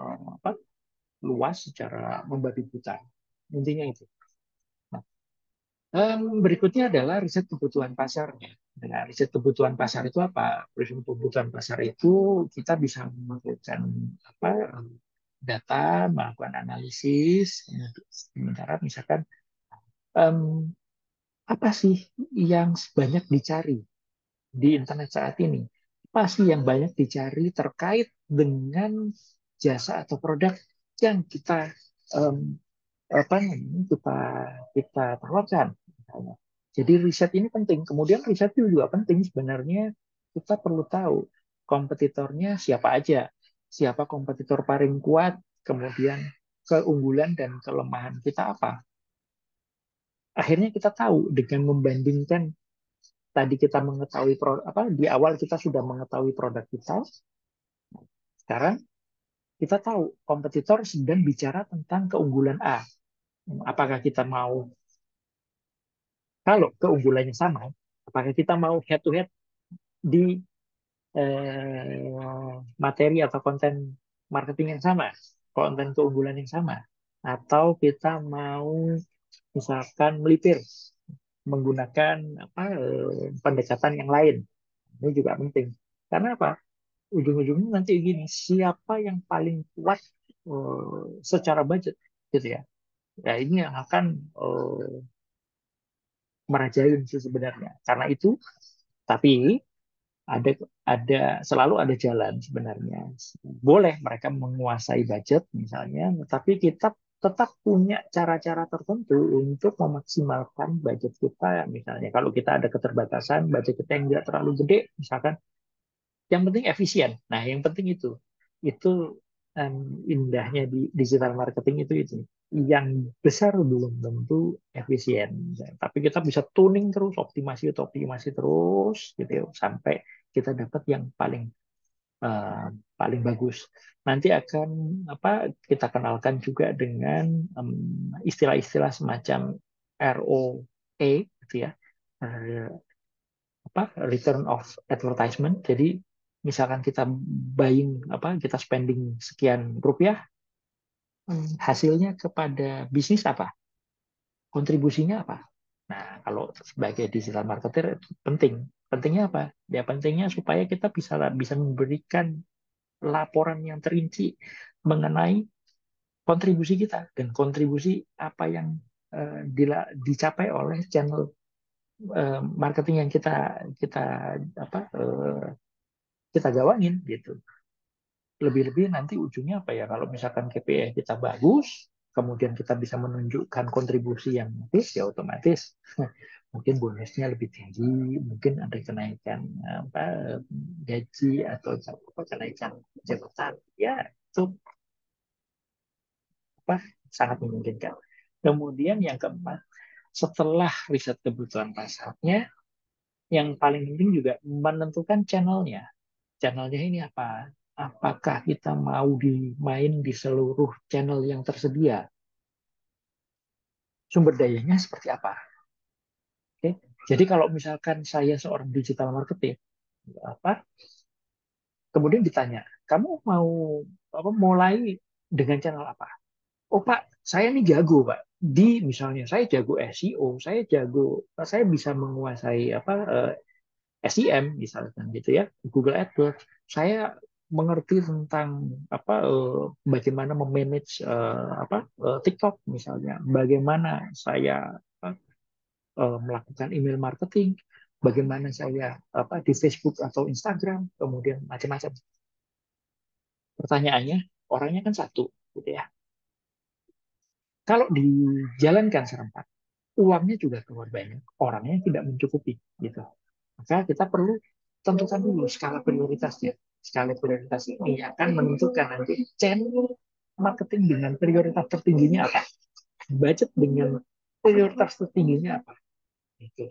luas secara membabi buta, intinya itu. Nah, berikutnya adalah riset kebutuhan pasarnya. Nah, riset kebutuhan pasar itu apa? Riset kebutuhan pasar itu kita bisa melakukan data, melakukan analisis, sementara misalkan apa sih yang banyak dicari di internet saat ini? Apa sih yang banyak dicari terkait dengan jasa atau produk yang kita um, kita kita tawarkan? Jadi riset ini penting. Kemudian riset itu juga penting sebenarnya, kita perlu tahu kompetitornya siapa aja, siapa kompetitor paling kuat, kemudian keunggulan dan kelemahan kita apa. Akhirnya kita tahu dengan membandingkan, tadi kita mengetahui di awal kita sudah mengetahui produk kita, sekarang kita tahu kompetitor sedang bicara tentang keunggulan A. Apakah kita mau, kalau keunggulannya sama, apakah kita mau head to head di materi atau konten marketing yang sama, konten keunggulan yang sama, atau kita mau misalkan melipir menggunakan pendekatan yang lain. Ini juga penting. Karena apa? Ujung-ujungnya nanti gini, siapa yang paling kuat secara budget, gitu ya. Ya ini yang akan merajain sih sebenarnya. Karena itu, tapi ada selalu ada jalan sebenarnya. Boleh mereka menguasai budget misalnya, tapi kita tetap punya cara-cara tertentu untuk memaksimalkan budget kita. Misalnya kalau kita ada keterbatasan, budget kita yang tidak terlalu gede, misalkan yang penting efisien. Nah, yang penting itu indahnya di digital marketing itu. Yang besar belum tentu efisien, tapi kita bisa tuning terus, optimasi terus, gitu ya, sampai kita dapat yang eh, paling bagus. Nanti akan kita kenalkan juga dengan istilah-istilah semacam ROA, gitu ya, eh, return of advertisement. Jadi misalkan kita kita spending sekian rupiah, hasilnya kepada bisnis apa? Kontribusinya apa? Nah, kalau sebagai digital marketer itu penting. Pentingnya apa? Ya pentingnya supaya kita bisa bisa memberikan laporan yang terinci mengenai kontribusi kita dan kontribusi apa yang dicapai oleh channel marketing yang kita kita apa eh, kita gawangin gitu. Lebih-lebih nanti ujungnya apa ya? Kalau misalkan KPI kita bagus, kemudian kita bisa menunjukkan kontribusi yang bagus, ya otomatis mungkin bonusnya lebih tinggi, mungkin ada kenaikan apa gaji atau kenaikan jabatan. Ya, itu apa sangat memungkinkan. Kemudian yang keempat, setelah riset kebutuhan pasarnya, yang paling penting juga menentukan channelnya. Channelnya ini apa? Apakah kita mau dimain di seluruh channel yang tersedia? Sumber dayanya seperti apa? Oke. Jadi kalau misalkan saya seorang digital marketing, apa? Kemudian ditanya, kamu mau mulai dengan channel apa? Oh Pak, saya ini jago Pak. Di misalnya saya jago SEO, saya bisa menguasai SEM misalkan gitu ya, Google AdWords. Saya mengerti tentang bagaimana memanage TikTok misalnya, bagaimana saya melakukan email marketing, bagaimana saya di Facebook atau Instagram, kemudian macam-macam. Pertanyaannya, orangnya kan satu, gitu ya. Kalau dijalankan serentak, uangnya juga keluar banyak, orangnya tidak mencukupi, gitu. Maka kita perlu tentukan dulu skala prioritasnya. Skala prioritas ini akan menentukan nanti channel marketing dengan prioritas tertingginya apa, budget dengan prioritas tertingginya apa. Itu.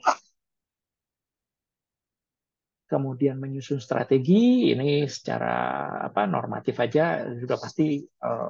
Kemudian menyusun strategi ini secara normatif aja sudah pasti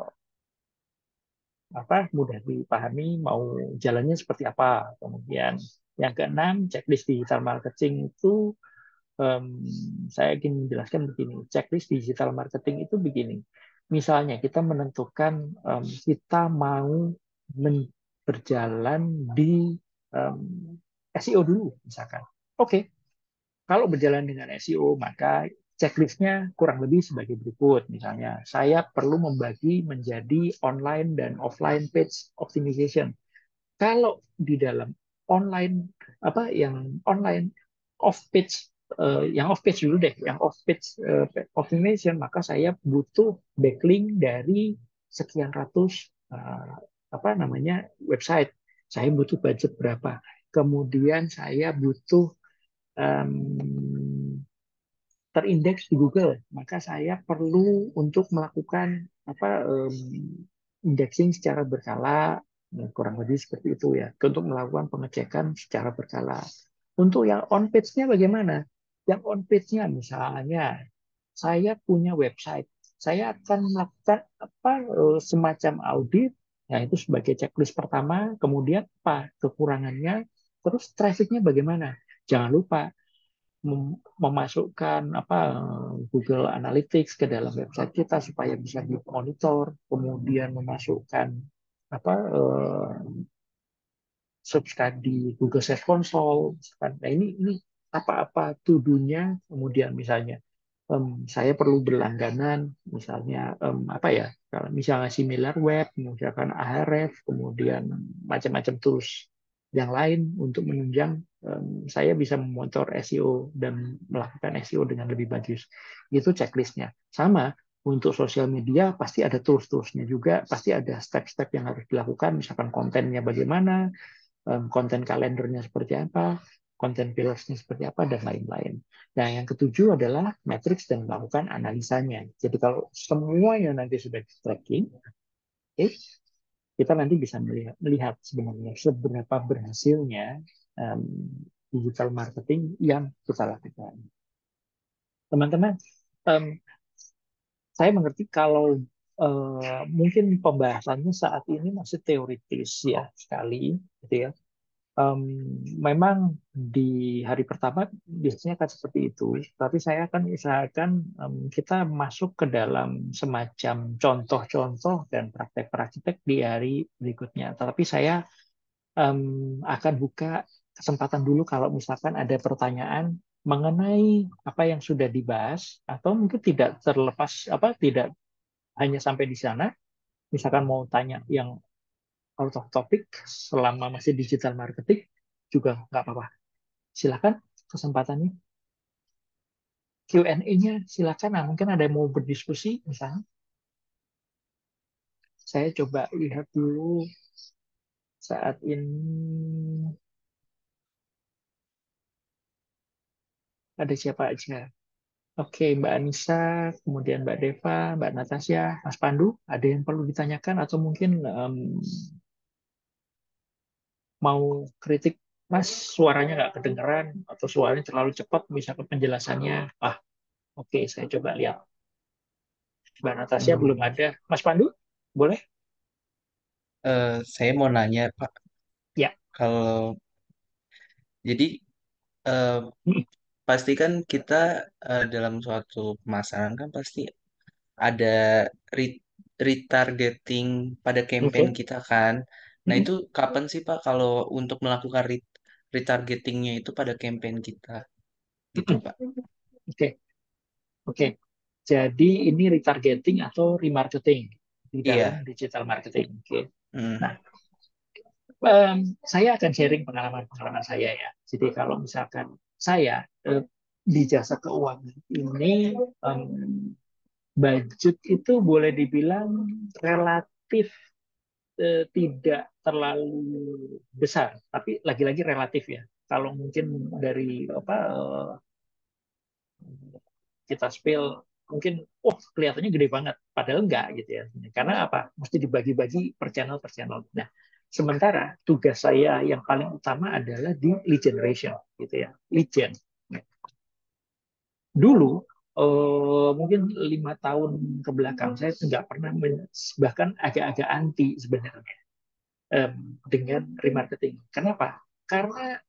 mudah dipahami mau jalannya seperti apa. Kemudian yang keenam, checklist digital marketing itu saya ingin menjelaskan begini. Checklist digital marketing itu begini. Misalnya kita menentukan kita mau berjalan di SEO dulu misalkan. Oke, kalau berjalan dengan SEO, maka checklistnya kurang lebih sebagai berikut. Misalnya, saya perlu membagi menjadi online dan offline page optimization. Kalau di dalam online, yang online off page, yang off page dulu deh, yang off page optimization, maka saya butuh backlink dari sekian ratus website. Saya butuh budget berapa. Kemudian saya butuh um, terindeks di Google, maka saya perlu untuk melakukan indexing secara berkala, kurang lebih seperti itu ya, untuk melakukan pengecekan secara berkala. Untuk yang on page-nya bagaimana? Yang on page-nya misalnya saya punya website, saya akan melakukan semacam audit, nah itu sebagai checklist pertama, kemudian apa kekurangannya, terus traffic-nya bagaimana? Jangan lupa memasukkan Google Analytics ke dalam website kita supaya bisa dimonitor, kemudian memasukkan apa subscribe di Google Search Console. Nah, ini apa-apa to-do-nya, kemudian misalnya saya perlu berlangganan, misalnya apa ya, kalau misalnya similar web, misalkan Ahref, kemudian macam-macam tools yang lain untuk menunjang saya bisa memonitor SEO dan melakukan SEO dengan lebih bagus. Itu checklistnya. Sama untuk sosial media pasti ada tools-toolsnya juga, pasti ada step-step yang harus dilakukan, misalkan kontennya bagaimana, konten kalendernya seperti apa, konten pillars-nya seperti apa, dan lain-lain. Nah, yang ketujuh adalah matrix dan melakukan analisanya. Jadi kalau semuanya nanti sudah di tracking, kita nanti bisa melihat sebenarnya seberapa berhasilnya um, digital marketing yang kita lakukan. Teman-teman, um, saya mengerti kalau mungkin pembahasannya saat ini masih teoritis ya sekali, gitu ya. Memang di hari pertama biasanya akan seperti itu, tapi saya akan usahakan kita masuk ke dalam semacam contoh-contoh dan praktek-praktek di hari berikutnya. Tapi saya akan buka kesempatan dulu kalau misalkan ada pertanyaan mengenai apa yang sudah dibahas, atau mungkin tidak terlepas tidak hanya sampai di sana. Misalkan mau tanya yang out of topic selama masih digital marketing juga nggak apa-apa. Silakan kesempatannya. Q&A-nya silakan. Nah, mungkin ada yang mau berdiskusi misalnya. Saya coba lihat dulu saat ini ada siapa aja. Oke, Mbak Anissa, kemudian Mbak Deva, Mbak Natasha, Mas Pandu, ada yang perlu ditanyakan atau mungkin mau kritik, Mas, suaranya nggak kedengeran atau suaranya terlalu cepat, misalkan penjelasannya. Oke, saya coba lihat. Mbak Natasha belum ada. Mas Pandu, boleh? Saya mau nanya Pak, Ya. kalau jadi eh, pasti kan kita dalam suatu pemasaran kan pasti ada re- retargeting pada campaign Oke. kita kan. Nah Mm-mm. itu kapan sih Pak kalau untuk melakukan retargetingnya itu pada campaign kita gitu Mm-mm. Pak? Oke. Oke. Jadi ini retargeting atau remarketing di dalam Iya. digital marketing. Oke. Hmm. Nah, saya akan sharing pengalaman-pengalaman saya ya. Jadi kalau misalkan saya di jasa keuangan ini, budget itu boleh dibilang relatif tidak terlalu besar, tapi lagi-lagi relatif ya. Kalau mungkin dari kita spill mungkin kelihatannya gede banget, padahal enggak gitu ya. Karena apa? Mesti dibagi-bagi per channel. Nah, sementara tugas saya yang paling utama adalah di lead generation gitu ya, lead gen. Dulu mungkin 5 tahun ke belakang saya nggak pernah bahkan agak-agak anti sebenarnya dengan remarketing. Kenapa? Karena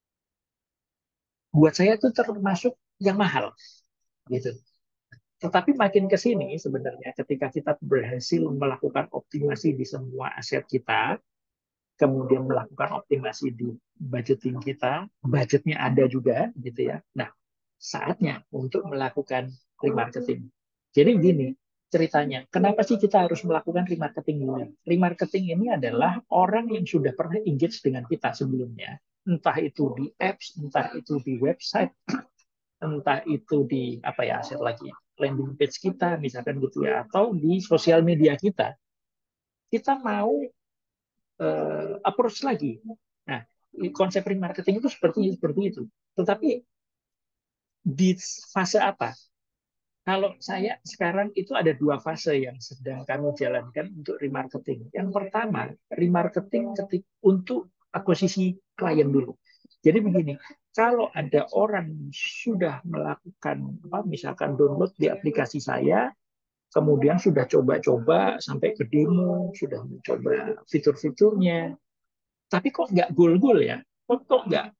buat saya itu termasuk yang mahal gitu. Tetapi makin ke sini sebenarnya ketika kita berhasil melakukan optimasi di semua aset kita, kemudian melakukan optimasi di budgeting kita, budgetnya ada juga gitu ya. Nah, saatnya untuk melakukan remarketing. Jadi gini ceritanya, kenapa sih kita harus melakukan remarketing dulu? Remarketing ini adalah orang yang sudah pernah engage dengan kita sebelumnya, entah itu di apps, entah itu di website, entah itu di apa ya aset lagi landing page kita misalkan gitu ya, atau di sosial media kita mau approach lagi. Nah, konsep remarketing itu seperti itu. Tetapi di fase apa? Kalau saya sekarang itu ada 2 fase yang sedang kami jalankan untuk remarketing. Yang pertama, remarketing untuk akuisisi klien dulu. Jadi begini, kalau ada orang sudah melakukan misalkan download di aplikasi saya, kemudian sudah coba-coba sampai ke demo, sudah mencoba fitur-fiturnya, tapi kok nggak goal-goal ya? Kok nggak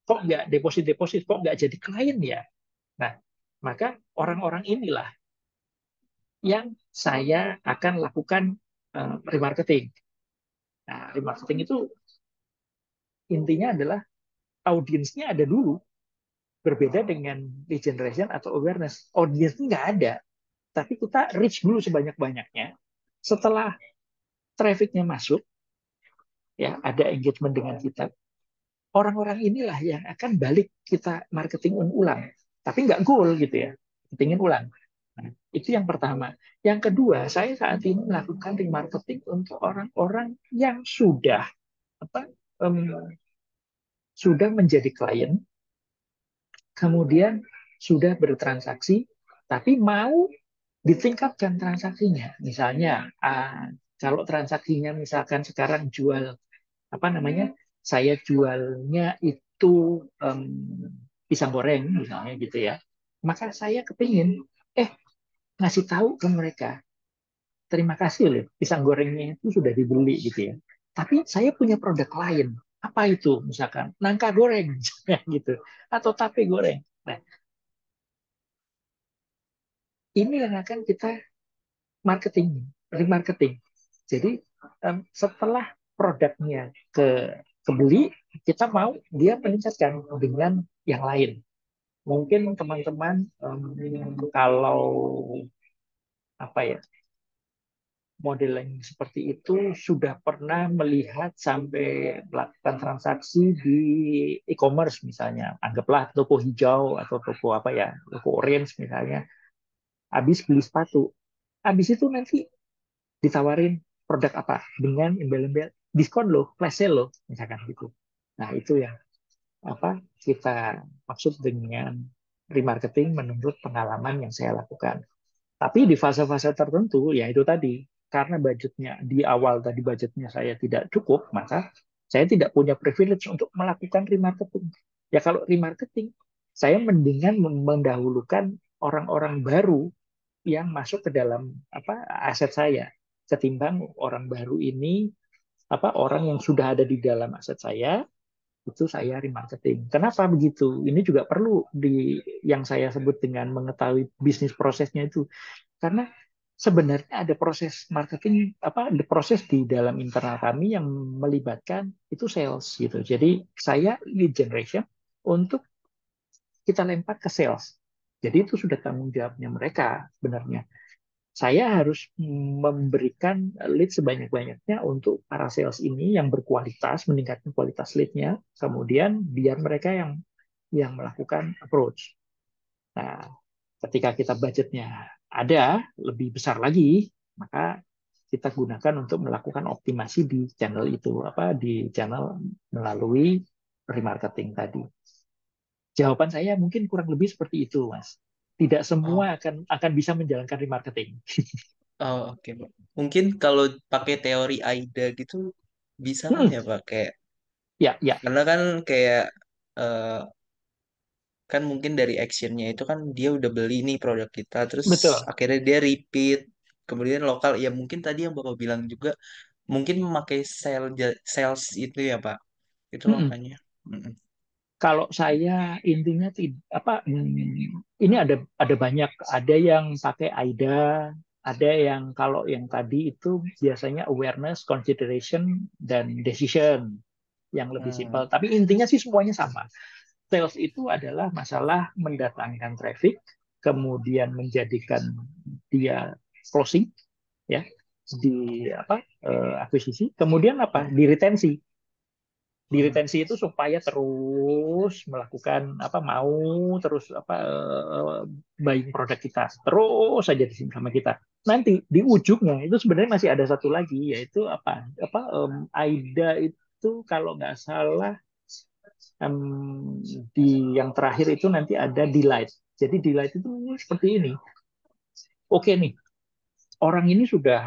kok nggak deposit, kok nggak jadi klien ya. Nah, maka orang-orang inilah yang saya akan lakukan remarketing. Nah, remarketing itu intinya adalah audiensnya ada dulu, berbeda dengan lead generation atau awareness. Audiensnya nggak ada, tapi kita reach dulu sebanyak-banyaknya. Setelah trafficnya masuk, ya ada engagement dengan kita, orang-orang inilah yang akan balik kita marketing ulang. Tapi nggak goal gitu ya, marketingin ulang. Nah, itu yang pertama. Yang kedua, saya saat ini melakukan remarketing untuk orang-orang yang apa em, sudah menjadi klien, kemudian sudah bertransaksi, tapi mau ditingkatkan transaksinya. Misalnya, kalau transaksinya misalkan sekarang jual apa namanya, saya jualnya itu pisang goreng misalnya gitu ya, maka saya kepingin ngasih tahu ke mereka, terima kasih loh pisang gorengnya itu sudah dibeli gitu ya. Tapi saya punya produk lain. Apa itu? Misalkan nangka goreng gitu atau tape goreng. Nah, ini yang akan kita marketing, remarketing. Jadi setelah produknya kebeli, kita mau dia meningkatkan dengan yang lain. Mungkin teman-teman kalau apa ya, modeling seperti itu sudah pernah melihat sampai melakukan transaksi di e-commerce misalnya. Anggaplah toko hijau atau toko apa ya, toko orange misalnya. Habis beli sepatu. Habis itu nanti ditawarin produk apa dengan embel-embel diskon loh, flash sale loh, misalkan gitu. Nah, itu yang apa kita maksud dengan remarketing menurut pengalaman yang saya lakukan. Tapi di fase-fase tertentu, ya itu tadi, karena budgetnya di awal tadi budgetnya saya tidak cukup, maka saya tidak punya privilege untuk melakukan remarketing. Ya kalau remarketing, saya mendingan mendahulukan orang-orang baru yang masuk ke dalam aset saya ketimbang orang baru ini orang yang sudah ada di dalam aset saya itu saya remarketing. Kenapa begitu? Ini juga perlu yang saya sebut dengan mengetahui bisnis prosesnya itu. Karena sebenarnya ada proses marketing ada proses di dalam internal kami yang melibatkan itu sales gitu. Jadi saya lead generation untuk kita lempar ke sales. Jadi itu sudah tanggung jawabnya mereka sebenarnya. Saya harus memberikan lead sebanyak-banyaknya untuk para sales ini yang berkualitas, meningkatkan kualitas lead-nya, kemudian biar mereka yang melakukan approach. Nah, ketika kita budgetnya ada lebih besar lagi, maka kita gunakan untuk melakukan optimasi di channel itu, di channel melalui remarketing tadi. Jawaban saya mungkin kurang lebih seperti itu, Mas. Tidak semua Oh, akan bisa menjalankan remarketing. oh, oke, Pak. Mungkin kalau pakai teori AIDA gitu bisa kan Hmm, ya, Pak? Kayak ya, ya, karena kan kayak eh, kan mungkin dari actionnya itu kan dia udah beli nih produk kita, terus betul. akhirnya dia repeat, kemudian lokal ya mungkin tadi yang Bapak bilang juga mungkin memakai sales itu ya Pak, itu Mm-mm. makanya. Mm-mm. Kalau saya intinya ini ada banyak, ada yang pakai AIDA, ada yang kalau yang tadi itu biasanya awareness, consideration, dan decision yang lebih Hmm. simpel. Tapi intinya sih semuanya sama. Sales itu adalah masalah mendatangkan traffic, kemudian menjadikan dia closing, ya, di akuisisi, kemudian di retensi. Di Hmm. retensi itu supaya terus melakukan mau terus buying produk kita terus saja di sini sama kita. Nanti di ujungnya itu sebenarnya masih ada satu lagi, yaitu AIDA itu kalau nggak salah em, di yang terakhir itu nanti ada delight. Jadi delight itu seperti ini. Oke nih, orang ini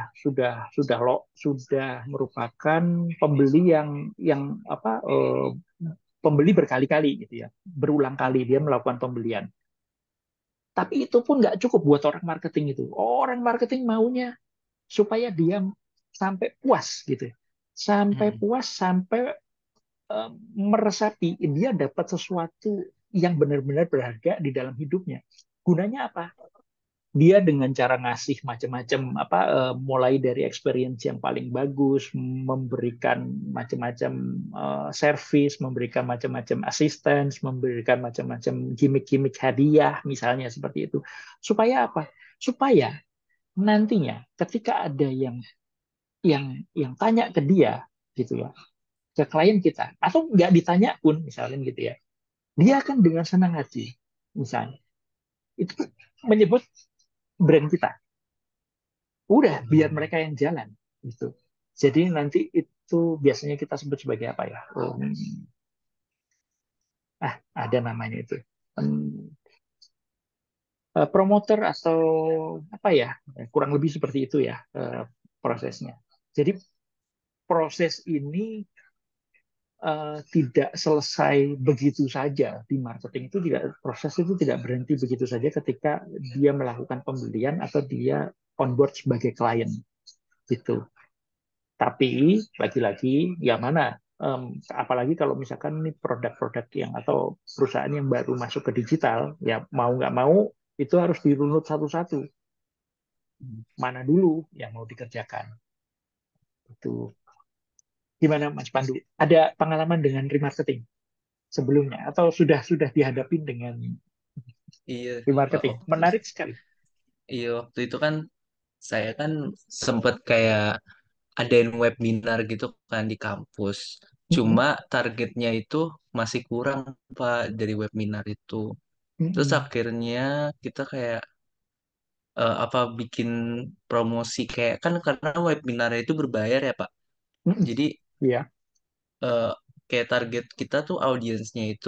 sudah merupakan pembeli yang pembeli berkali-kali gitu ya, berulang kali dia melakukan pembelian. Tapi itu pun nggak cukup buat orang marketing itu. Orang marketing maunya supaya dia sampai puas gitu, sampai Hmm. puas sampai meresapi dia dapat sesuatu yang benar-benar berharga di dalam hidupnya. Gunanya apa? Dia dengan cara ngasih macam-macam apa mulai dari experience yang paling bagus, memberikan macam-macam service, memberikan macam-macam assistance, memberikan macam-macam gimmick-gimmick hadiah misalnya seperti itu. Supaya apa? Supaya nantinya ketika ada yang tanya ke dia gitu ya, ke klien kita atau nggak ditanya pun misalnya gitu ya, dia akan dengan senang hati misalnya itu menyebut brand kita. Udah biar mereka yang jalan gitu. Jadi nanti itu biasanya kita sebut sebagai apa ya? Ada namanya itu. Promoter atau apa ya? Kurang lebih seperti itu ya prosesnya. Jadi proses ini tidak selesai begitu saja di marketing itu tidak proses itu tidak berhenti begitu saja ketika dia melakukan pembelian atau dia onboard sebagai klien gitu. Tapi lagi-lagi yang mana? Apalagi kalau misalkan ini produk-produk yang atau perusahaan yang baru masuk ke digital, ya mau nggak mau itu harus dirunut satu-satu. Mana dulu yang mau dikerjakan? Itu gimana, Mas Pandu? Ada pengalaman dengan remarketing sebelumnya atau sudah dihadapin dengan Iya, remarketing? waktu Menarik sekali. iya waktu itu kan saya kan sempet kayak adain webinar gitu kan di kampus. Mm-mm, Cuma targetnya itu masih kurang Pak dari webinar itu. Terus mm-mm, akhirnya kita kayak apa bikin promosi kayak kan karena webinar itu berbayar ya Pak. mm-mm. Jadi Iya. eh, kayak target kita tuh audiensnya itu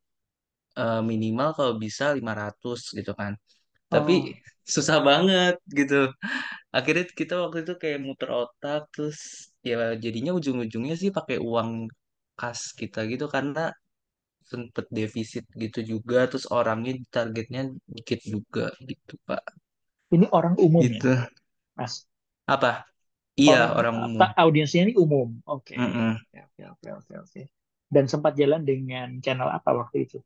minimal kalau bisa 500 gitu kan. Tapi Oh, susah banget gitu. Akhirnya kita waktu itu kayak muter otak terus ya jadinya ujung-ujungnya sih pakai uang kas kita gitu karena sempet defisit gitu juga terus orangnya targetnya dikit juga gitu Pak. ini orang umum ya, Gitu. Mas. Apa? Iya, Orang orang umum. audiensnya ini umum. Oke. Mm-mm. Oke, oke, oke, oke, oke. Dan sempat jalan dengan channel apa waktu itu?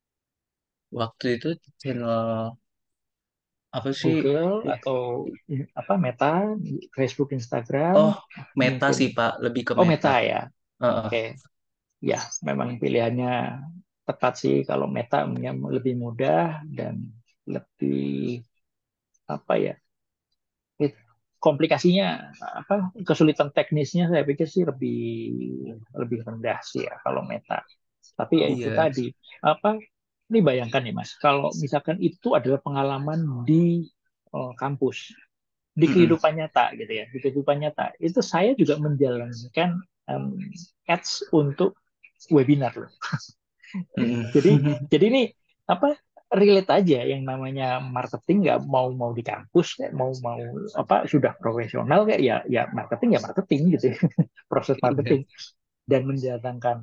Waktu itu channel apa sih? Google Ya. atau apa Meta, Facebook, Instagram, Oh, Meta mungkin. sih Pak, lebih ke Oh, Meta. Meta ya. Heeh. Oke. Ya, memang pilihannya tepat sih kalau Meta lebih mudah dan lebih apa ya? Komplikasinya apa kesulitan teknisnya saya pikir sih lebih lebih rendah sih ya kalau Meta. Tapi ya itu Iya. tadi apa ini bayangkan nih Mas, kalau misalkan itu adalah pengalaman di kampus, di Mm-mm. kehidupan nyata gitu ya, di kehidupan nyata itu saya juga menjalankan um, ads untuk webinar loh. Jadi Mm-mm. jadi ini apa relate aja yang namanya marketing nggak mau mau di kampus kayak mau mau apa sudah profesional kayak ya marketing ya marketing gitu ya. Proses Iya. marketing dan mendatangkan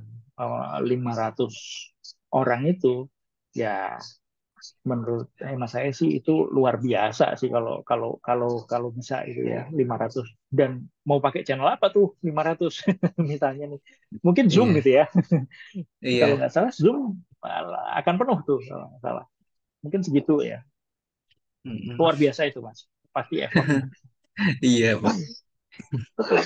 500 orang itu ya menurut hemat saya sih itu luar biasa sih kalau kalau kalau kalau bisa itu ya 500 dan mau pakai channel apa tuh 500 misalnya nih mungkin Zoom Iya. gitu ya kalau Iya. nggak salah Zoom akan penuh tuh kalau nggak salah mungkin segitu ya Mm-mm. luar biasa itu mas pasti effortnya. Iya, Pak. Betul.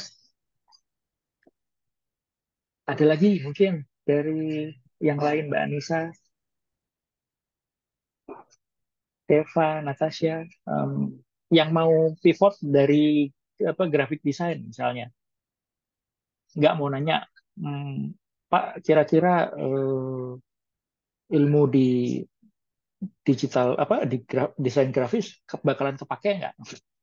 Ada lagi mungkin dari yang lain Mbak Anissa, Deva, Natasha, yang mau pivot dari apa graphic design misalnya, nggak mau nanya, hmm, Pak kira-kira ilmu di digital apa di desain grafis bakalan kepake nggak?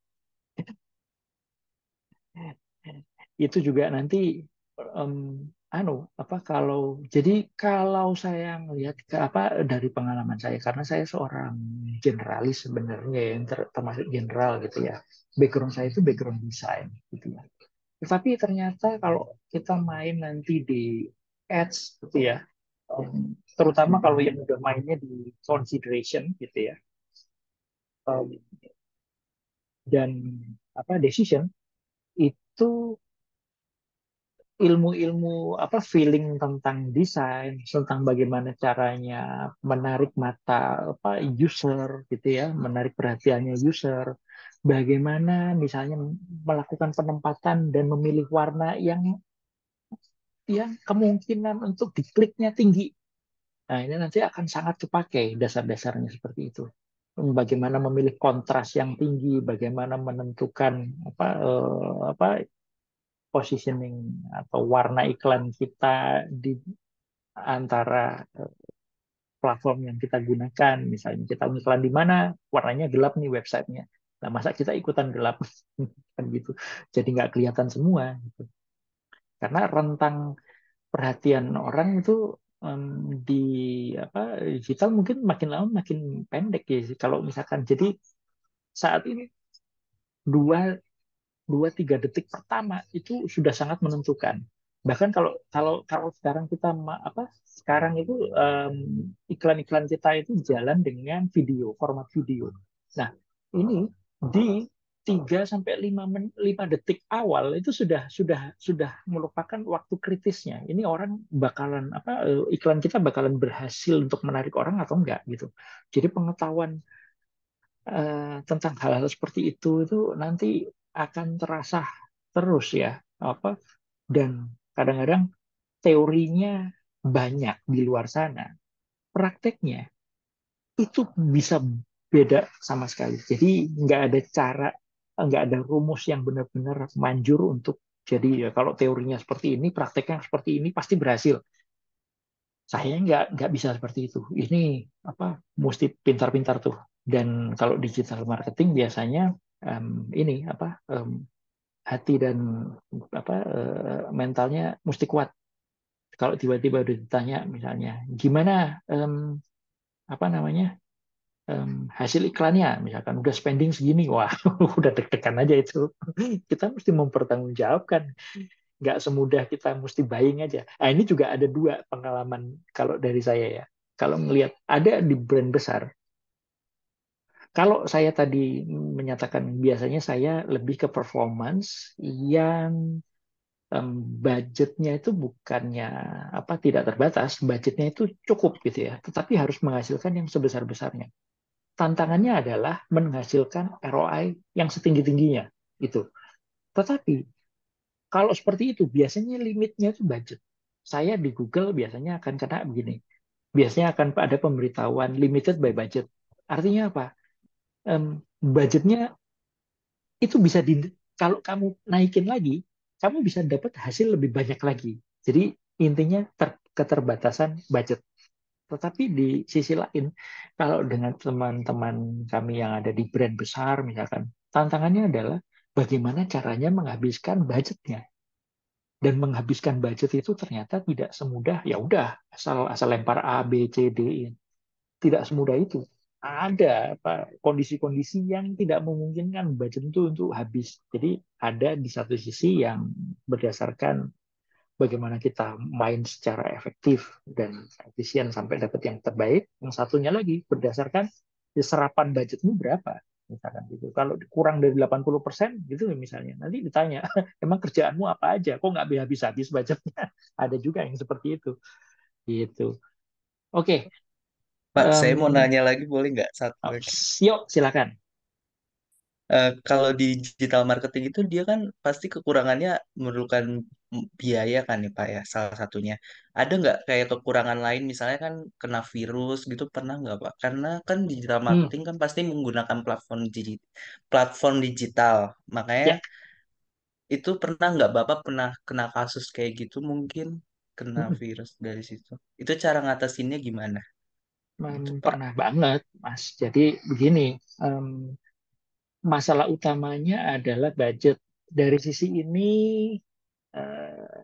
Itu juga nanti em, anu apa kalau jadi kalau saya melihat ke apa dari pengalaman saya karena saya seorang generalis sebenarnya yang termasuk general gitu ya background saya itu background desain gitu ya tetapi ternyata kalau kita main nanti di ads gitu ya terutama kalau yang udah mainnya di consideration gitu ya em, dan apa decision itu ilmu-ilmu apa feeling tentang desain, tentang bagaimana caranya menarik mata apa user gitu ya, menarik perhatiannya user, bagaimana misalnya melakukan penempatan dan memilih warna yang kemungkinan untuk dikliknya tinggi. Nah, ini nanti akan sangat dipakai dasar-dasarnya seperti itu. Bagaimana memilih kontras yang tinggi, bagaimana menentukan apa positioning atau warna iklan kita di antara platform yang kita gunakan. Misalnya kita iklan di mana, warnanya gelap nih websitenya. Nah, masa kita ikutan gelap kan gitu. Jadi nggak kelihatan semua. Gitu. Karena rentang perhatian orang itu di apa digital mungkin makin lama makin pendek ya. Kalau misalkan jadi saat ini dua 2-3 detik pertama itu sudah sangat menentukan. Bahkan kalau kalau kalau sekarang kita sekarang itu iklan-iklan kita itu jalan dengan video, format video. Nah, ini di 3 sampai 5 detik awal itu sudah merupakan waktu kritisnya. Ini orang bakalan iklan kita bakalan berhasil untuk menarik orang atau enggak gitu. Jadi pengetahuan tentang hal-hal seperti itu nanti akan terasa terus ya apa dan kadang-kadang teorinya banyak di luar sana, prakteknya itu bisa beda sama sekali. Jadi nggak ada rumus yang benar-benar manjur untuk jadi ya kalau teorinya seperti ini, prakteknya seperti ini pasti berhasil. Saya nggak bisa seperti itu. Ini apa mesti pintar-pintar tuh. Dan kalau digital marketing biasanya ini hati dan mentalnya mesti kuat. Kalau tiba-tiba udah ditanya misalnya gimana apa namanya hasil iklannya, misalkan udah spending segini, wah udah deg-degan aja itu. Kita mesti mempertanggungjawabkan. Nggak semudah kita mesti buying aja. Nah, ini juga ada dua pengalaman kalau dari saya ya. Kalau melihat ada di brand besar, kalau saya tadi menyatakan biasanya saya lebih ke performance yang budgetnya itu bukannya tidak terbatas, budgetnya itu cukup gitu ya, tetapi harus menghasilkan yang sebesar-besarnya. Tantangannya adalah menghasilkan ROI yang setinggi-tingginya itu. Tetapi kalau seperti itu biasanya limitnya itu budget. Saya di Google biasanya akan kena begini. Biasanya akan ada pemberitahuan limited by budget. Artinya apa? Budgetnya itu bisa kalau kamu naikin lagi, kamu bisa dapat hasil lebih banyak lagi. Jadi intinya keterbatasan budget. Tetapi di sisi lain, kalau dengan teman-teman kami yang ada di brand besar, misalkan, tantangannya adalah bagaimana caranya menghabiskan budgetnya. Dan menghabiskan budget itu ternyata tidak semudah, ya udah, asal asal lempar A, B, C, D. Tidak semudah itu. Ada kondisi-kondisi yang tidak memungkinkan budget itu untuk habis. Jadi ada di satu sisi yang berdasarkan bagaimana kita main secara efektif dan efisien sampai dapat yang terbaik. Yang satunya lagi berdasarkan serapan budgetmu berapa. Misalkan gitu. Kalau kurang dari 80% gitu misalnya, nanti ditanya, emang kerjaanmu apa aja? Kok nggak habis-habis budgetnya? Ada juga yang seperti itu. Gitu. Oke, Pak, saya mau um, nanya lagi boleh nggak satu lagi? yuk silakan. Kalau di digital marketing itu dia kan pasti kekurangannya memerlukan biaya kan nih Pak ya salah satunya. Ada nggak kayak kekurangan lain misalnya kan kena virus gitu pernah nggak Pak? Karena kan digital Hmm, marketing kan pasti menggunakan platform digital. Makanya ya, itu pernah nggak Bapak pernah kena kasus kayak gitu mungkin kena virus dari situ. Itu cara ngatasinnya gimana? Gitu Pak. pernah banget, Mas. Jadi begini, masalah utamanya adalah budget. Dari sisi ini, eh,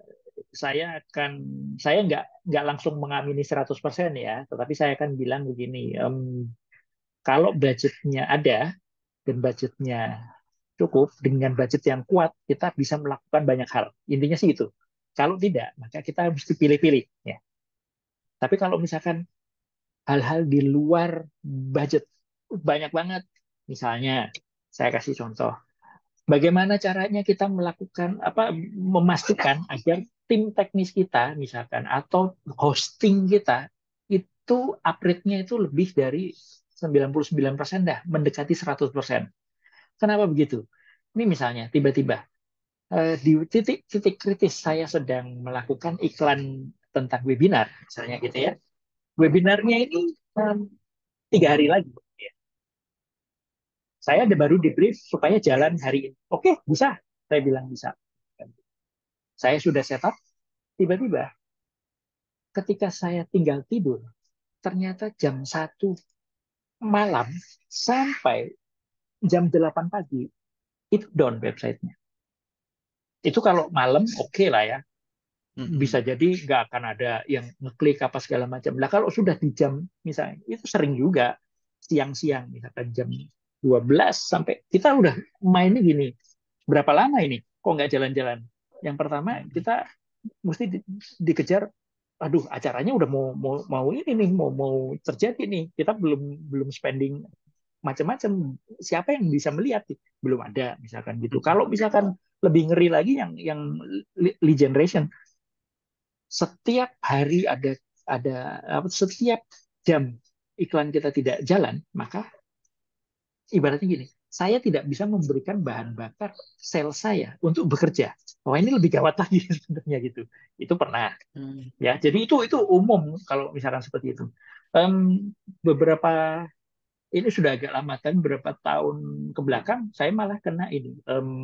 saya nggak langsung mengamini 100% ya, tetapi saya akan bilang begini, kalau budgetnya ada dan budgetnya cukup, dengan budget yang kuat, kita bisa melakukan banyak hal. Intinya sih itu. Kalau tidak, maka kita mesti pilih-pilih. Ya. Tapi kalau misalkan hal-hal di luar budget banyak banget, misalnya saya kasih contoh, Bagaimana caranya kita melakukan apa memastikan agar tim teknis kita misalkan atau hosting kita itu upgrade-nya itu lebih dari 99% dah, mendekati 100%. Kenapa begitu? Ini misalnya tiba-tiba di titik-titik kritis saya sedang melakukan iklan tentang webinar, misalnya gitu ya. Webinarnya ini 3 hari lagi. Saya baru di brief supaya jalan hari ini. Oke, bisa. Saya bilang bisa. Saya sudah setup. Tiba-tiba ketika saya tinggal tidur, ternyata jam 1 malam sampai jam 8 pagi itu down websitenya. Itu kalau malam oke lah ya. Bisa jadi nggak akan ada yang ngeklik apa segala macam. Nah kalau sudah di jam misalnya itu sering juga siang-siang misalkan jam 12 sampai kita udah mainnya gini. Berapa lama ini? Kok nggak jalan-jalan? Yang pertama kita mesti dikejar. Aduh, acaranya udah mau ini nih, mau terjadi nih. Kita belum belum spending macam-macam. Siapa yang bisa melihat? Belum ada, misalkan gitu. Kalau misalkan lebih ngeri lagi yang lead generation, setiap hari ada setiap jam iklan kita tidak jalan, maka ibaratnya gini, saya tidak bisa memberikan bahan bakar sel saya untuk bekerja. Wah ini lebih gawat lagi sebenarnya gitu. Itu pernah ya. Jadi itu umum kalau misalkan seperti itu. Beberapa ini sudah agak lama kan beberapa tahun ke belakang saya malah kena ini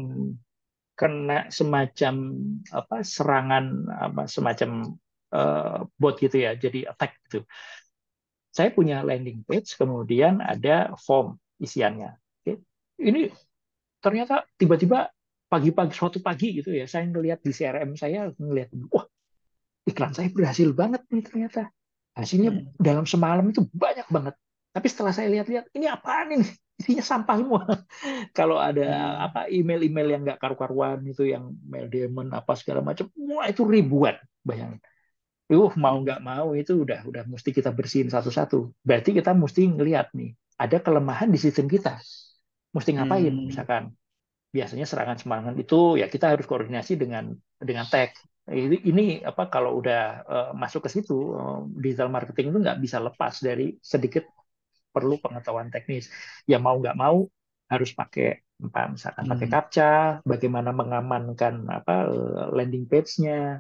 kena semacam apa serangan apa semacam bot gitu ya. Jadi attack gitu. Saya punya landing page, kemudian ada form isiannya. Oke. Ini ternyata tiba-tiba pagi-pagi suatu pagi gitu ya, saya ngelihat di CRM saya ngelihat, wah iklan saya berhasil banget nih ternyata. Hasilnya dalam semalam itu banyak banget. Tapi setelah saya lihat-lihat, ini apaan ini? Isinya sampah semua. Kalau ada apa email-email yang nggak karu-karuan itu, yang mail demon apa segala macam, wah itu ribuan, bayangin. Mau nggak mau itu udah mesti kita bersihin satu-satu. Berarti kita mesti ngelihat nih, ada kelemahan di sistem kita. Mesti ngapain? Misalkan biasanya serangan-serangan itu ya kita harus koordinasi dengan tech. Ini apa kalau udah masuk ke situ digital marketing itu nggak bisa lepas dari sedikit perlu pengetahuan teknis. Ya mau nggak mau harus pakai misalkan pakai captcha, bagaimana mengamankan apa landing page-nya,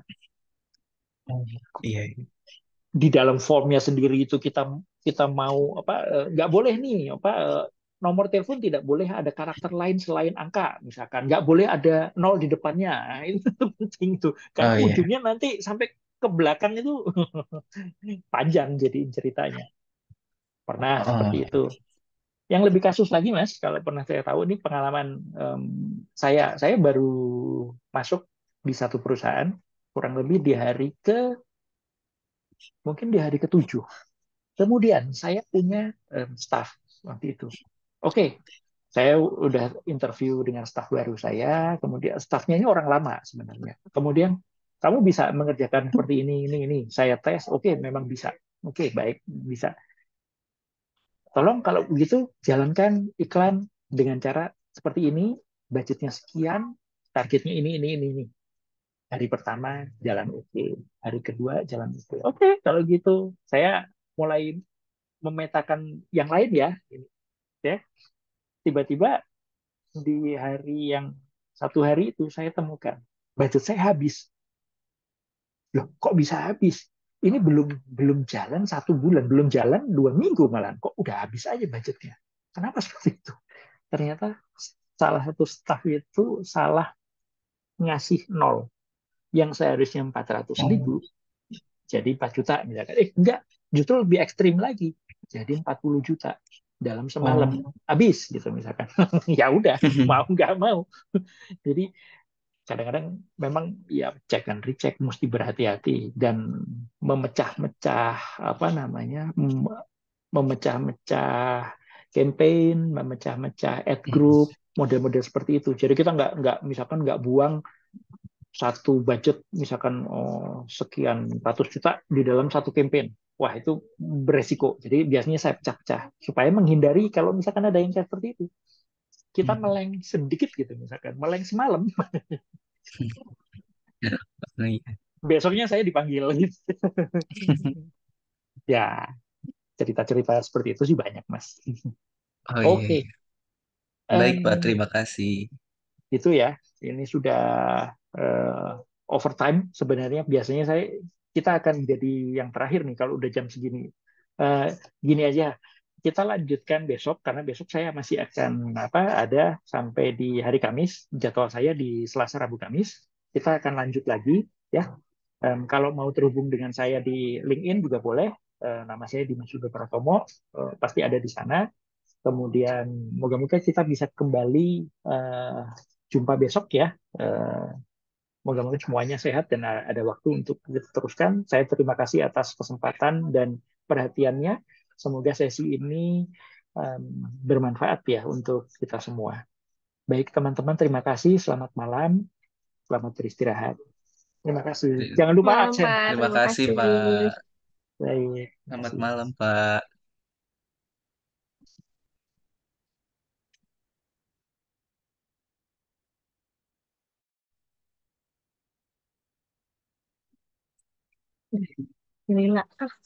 Iya. di dalam formnya sendiri itu kita kita mau apa nggak boleh nih apa nomor telepon tidak boleh ada karakter lain selain angka misalkan nggak boleh ada nol di depannya. Nah, itu penting tuh karena Oh iya. ujungnya nanti sampai ke belakang itu panjang jadi ceritanya. Pernah Oh. seperti itu. Yang lebih kasus lagi Mas kalau pernah saya tahu ini pengalaman saya baru masuk di satu perusahaan kurang lebih di hari ke mungkin di hari ke-7. Kemudian saya punya staff waktu itu. Oke, saya udah interview dengan staff baru saya. Kemudian staffnya ini orang lama sebenarnya. Kemudian kamu bisa mengerjakan seperti ini. Saya tes, oke, memang bisa. Oke, baik, bisa. Tolong kalau begitu jalankan iklan dengan cara seperti ini, budgetnya sekian, targetnya ini. Hari pertama jalan oke, hari kedua jalan oke. Oke, kalau gitu saya mulai memetakan yang lain ya. Ya, tiba-tiba di hari yang satu hari itu saya temukan budget saya habis. Loh, kok bisa habis? Ini belum belum jalan 1 bulan, belum jalan 2 minggu malah, kok udah habis aja budgetnya. Kenapa seperti itu? Ternyata salah satu staff itu salah ngasih nol. Yang seharusnya 400.000 jadi 4 juta misalkan. Enggak, justru lebih ekstrim lagi. Jadi 40 juta dalam semalam habis gitu misalkan. Ya udah, mau nggak mau. Jadi kadang-kadang memang ya cek dan recheck mesti berhati-hati dan memecah-mecah apa namanya memecah-mecah campaign, memecah-mecah ad group, model-model seperti itu. Jadi kita nggak misalkan nggak buang satu budget misalkan sekian ratus juta di dalam satu campaign. Wah itu beresiko. Jadi biasanya saya pecah-pecah supaya menghindari kalau misalkan ada yang kayak seperti itu. kita Hmm. meleng sedikit gitu misalkan, meleng semalam, Oh, iya. besoknya saya dipanggil gitu. Ya, cerita-cerita seperti itu sih banyak, Mas. Oh iya, Oke, iya. Baik Pak, em, terima kasih. itu ya. Ini sudah eh, overtime sebenarnya. Biasanya kita akan jadi yang terakhir nih kalau udah jam segini. Eh, Gini aja, kita lanjutkan besok karena besok saya masih akan ada sampai di hari Kamis. Jadwal saya di Selasa, Rabu, Kamis. Kita akan lanjut lagi ya. Kalau mau terhubung dengan saya di LinkedIn juga boleh. Nama saya Dimas Yudo Pratomo, pasti ada di sana. Kemudian moga-moga kita bisa kembali jumpa besok ya. Eh, Moga-moga semuanya sehat dan ada waktu untuk kita teruskan. Saya terima kasih atas kesempatan dan perhatiannya. Semoga sesi ini bermanfaat ya untuk kita semua. Baik teman-teman, terima kasih. Selamat malam. Selamat beristirahat. Terima kasih. Jangan lupa Malam, absen. Pak. Terima Terima kasih kasih. Pak. Baik, terima Selamat kasih. malam Pak. Gila.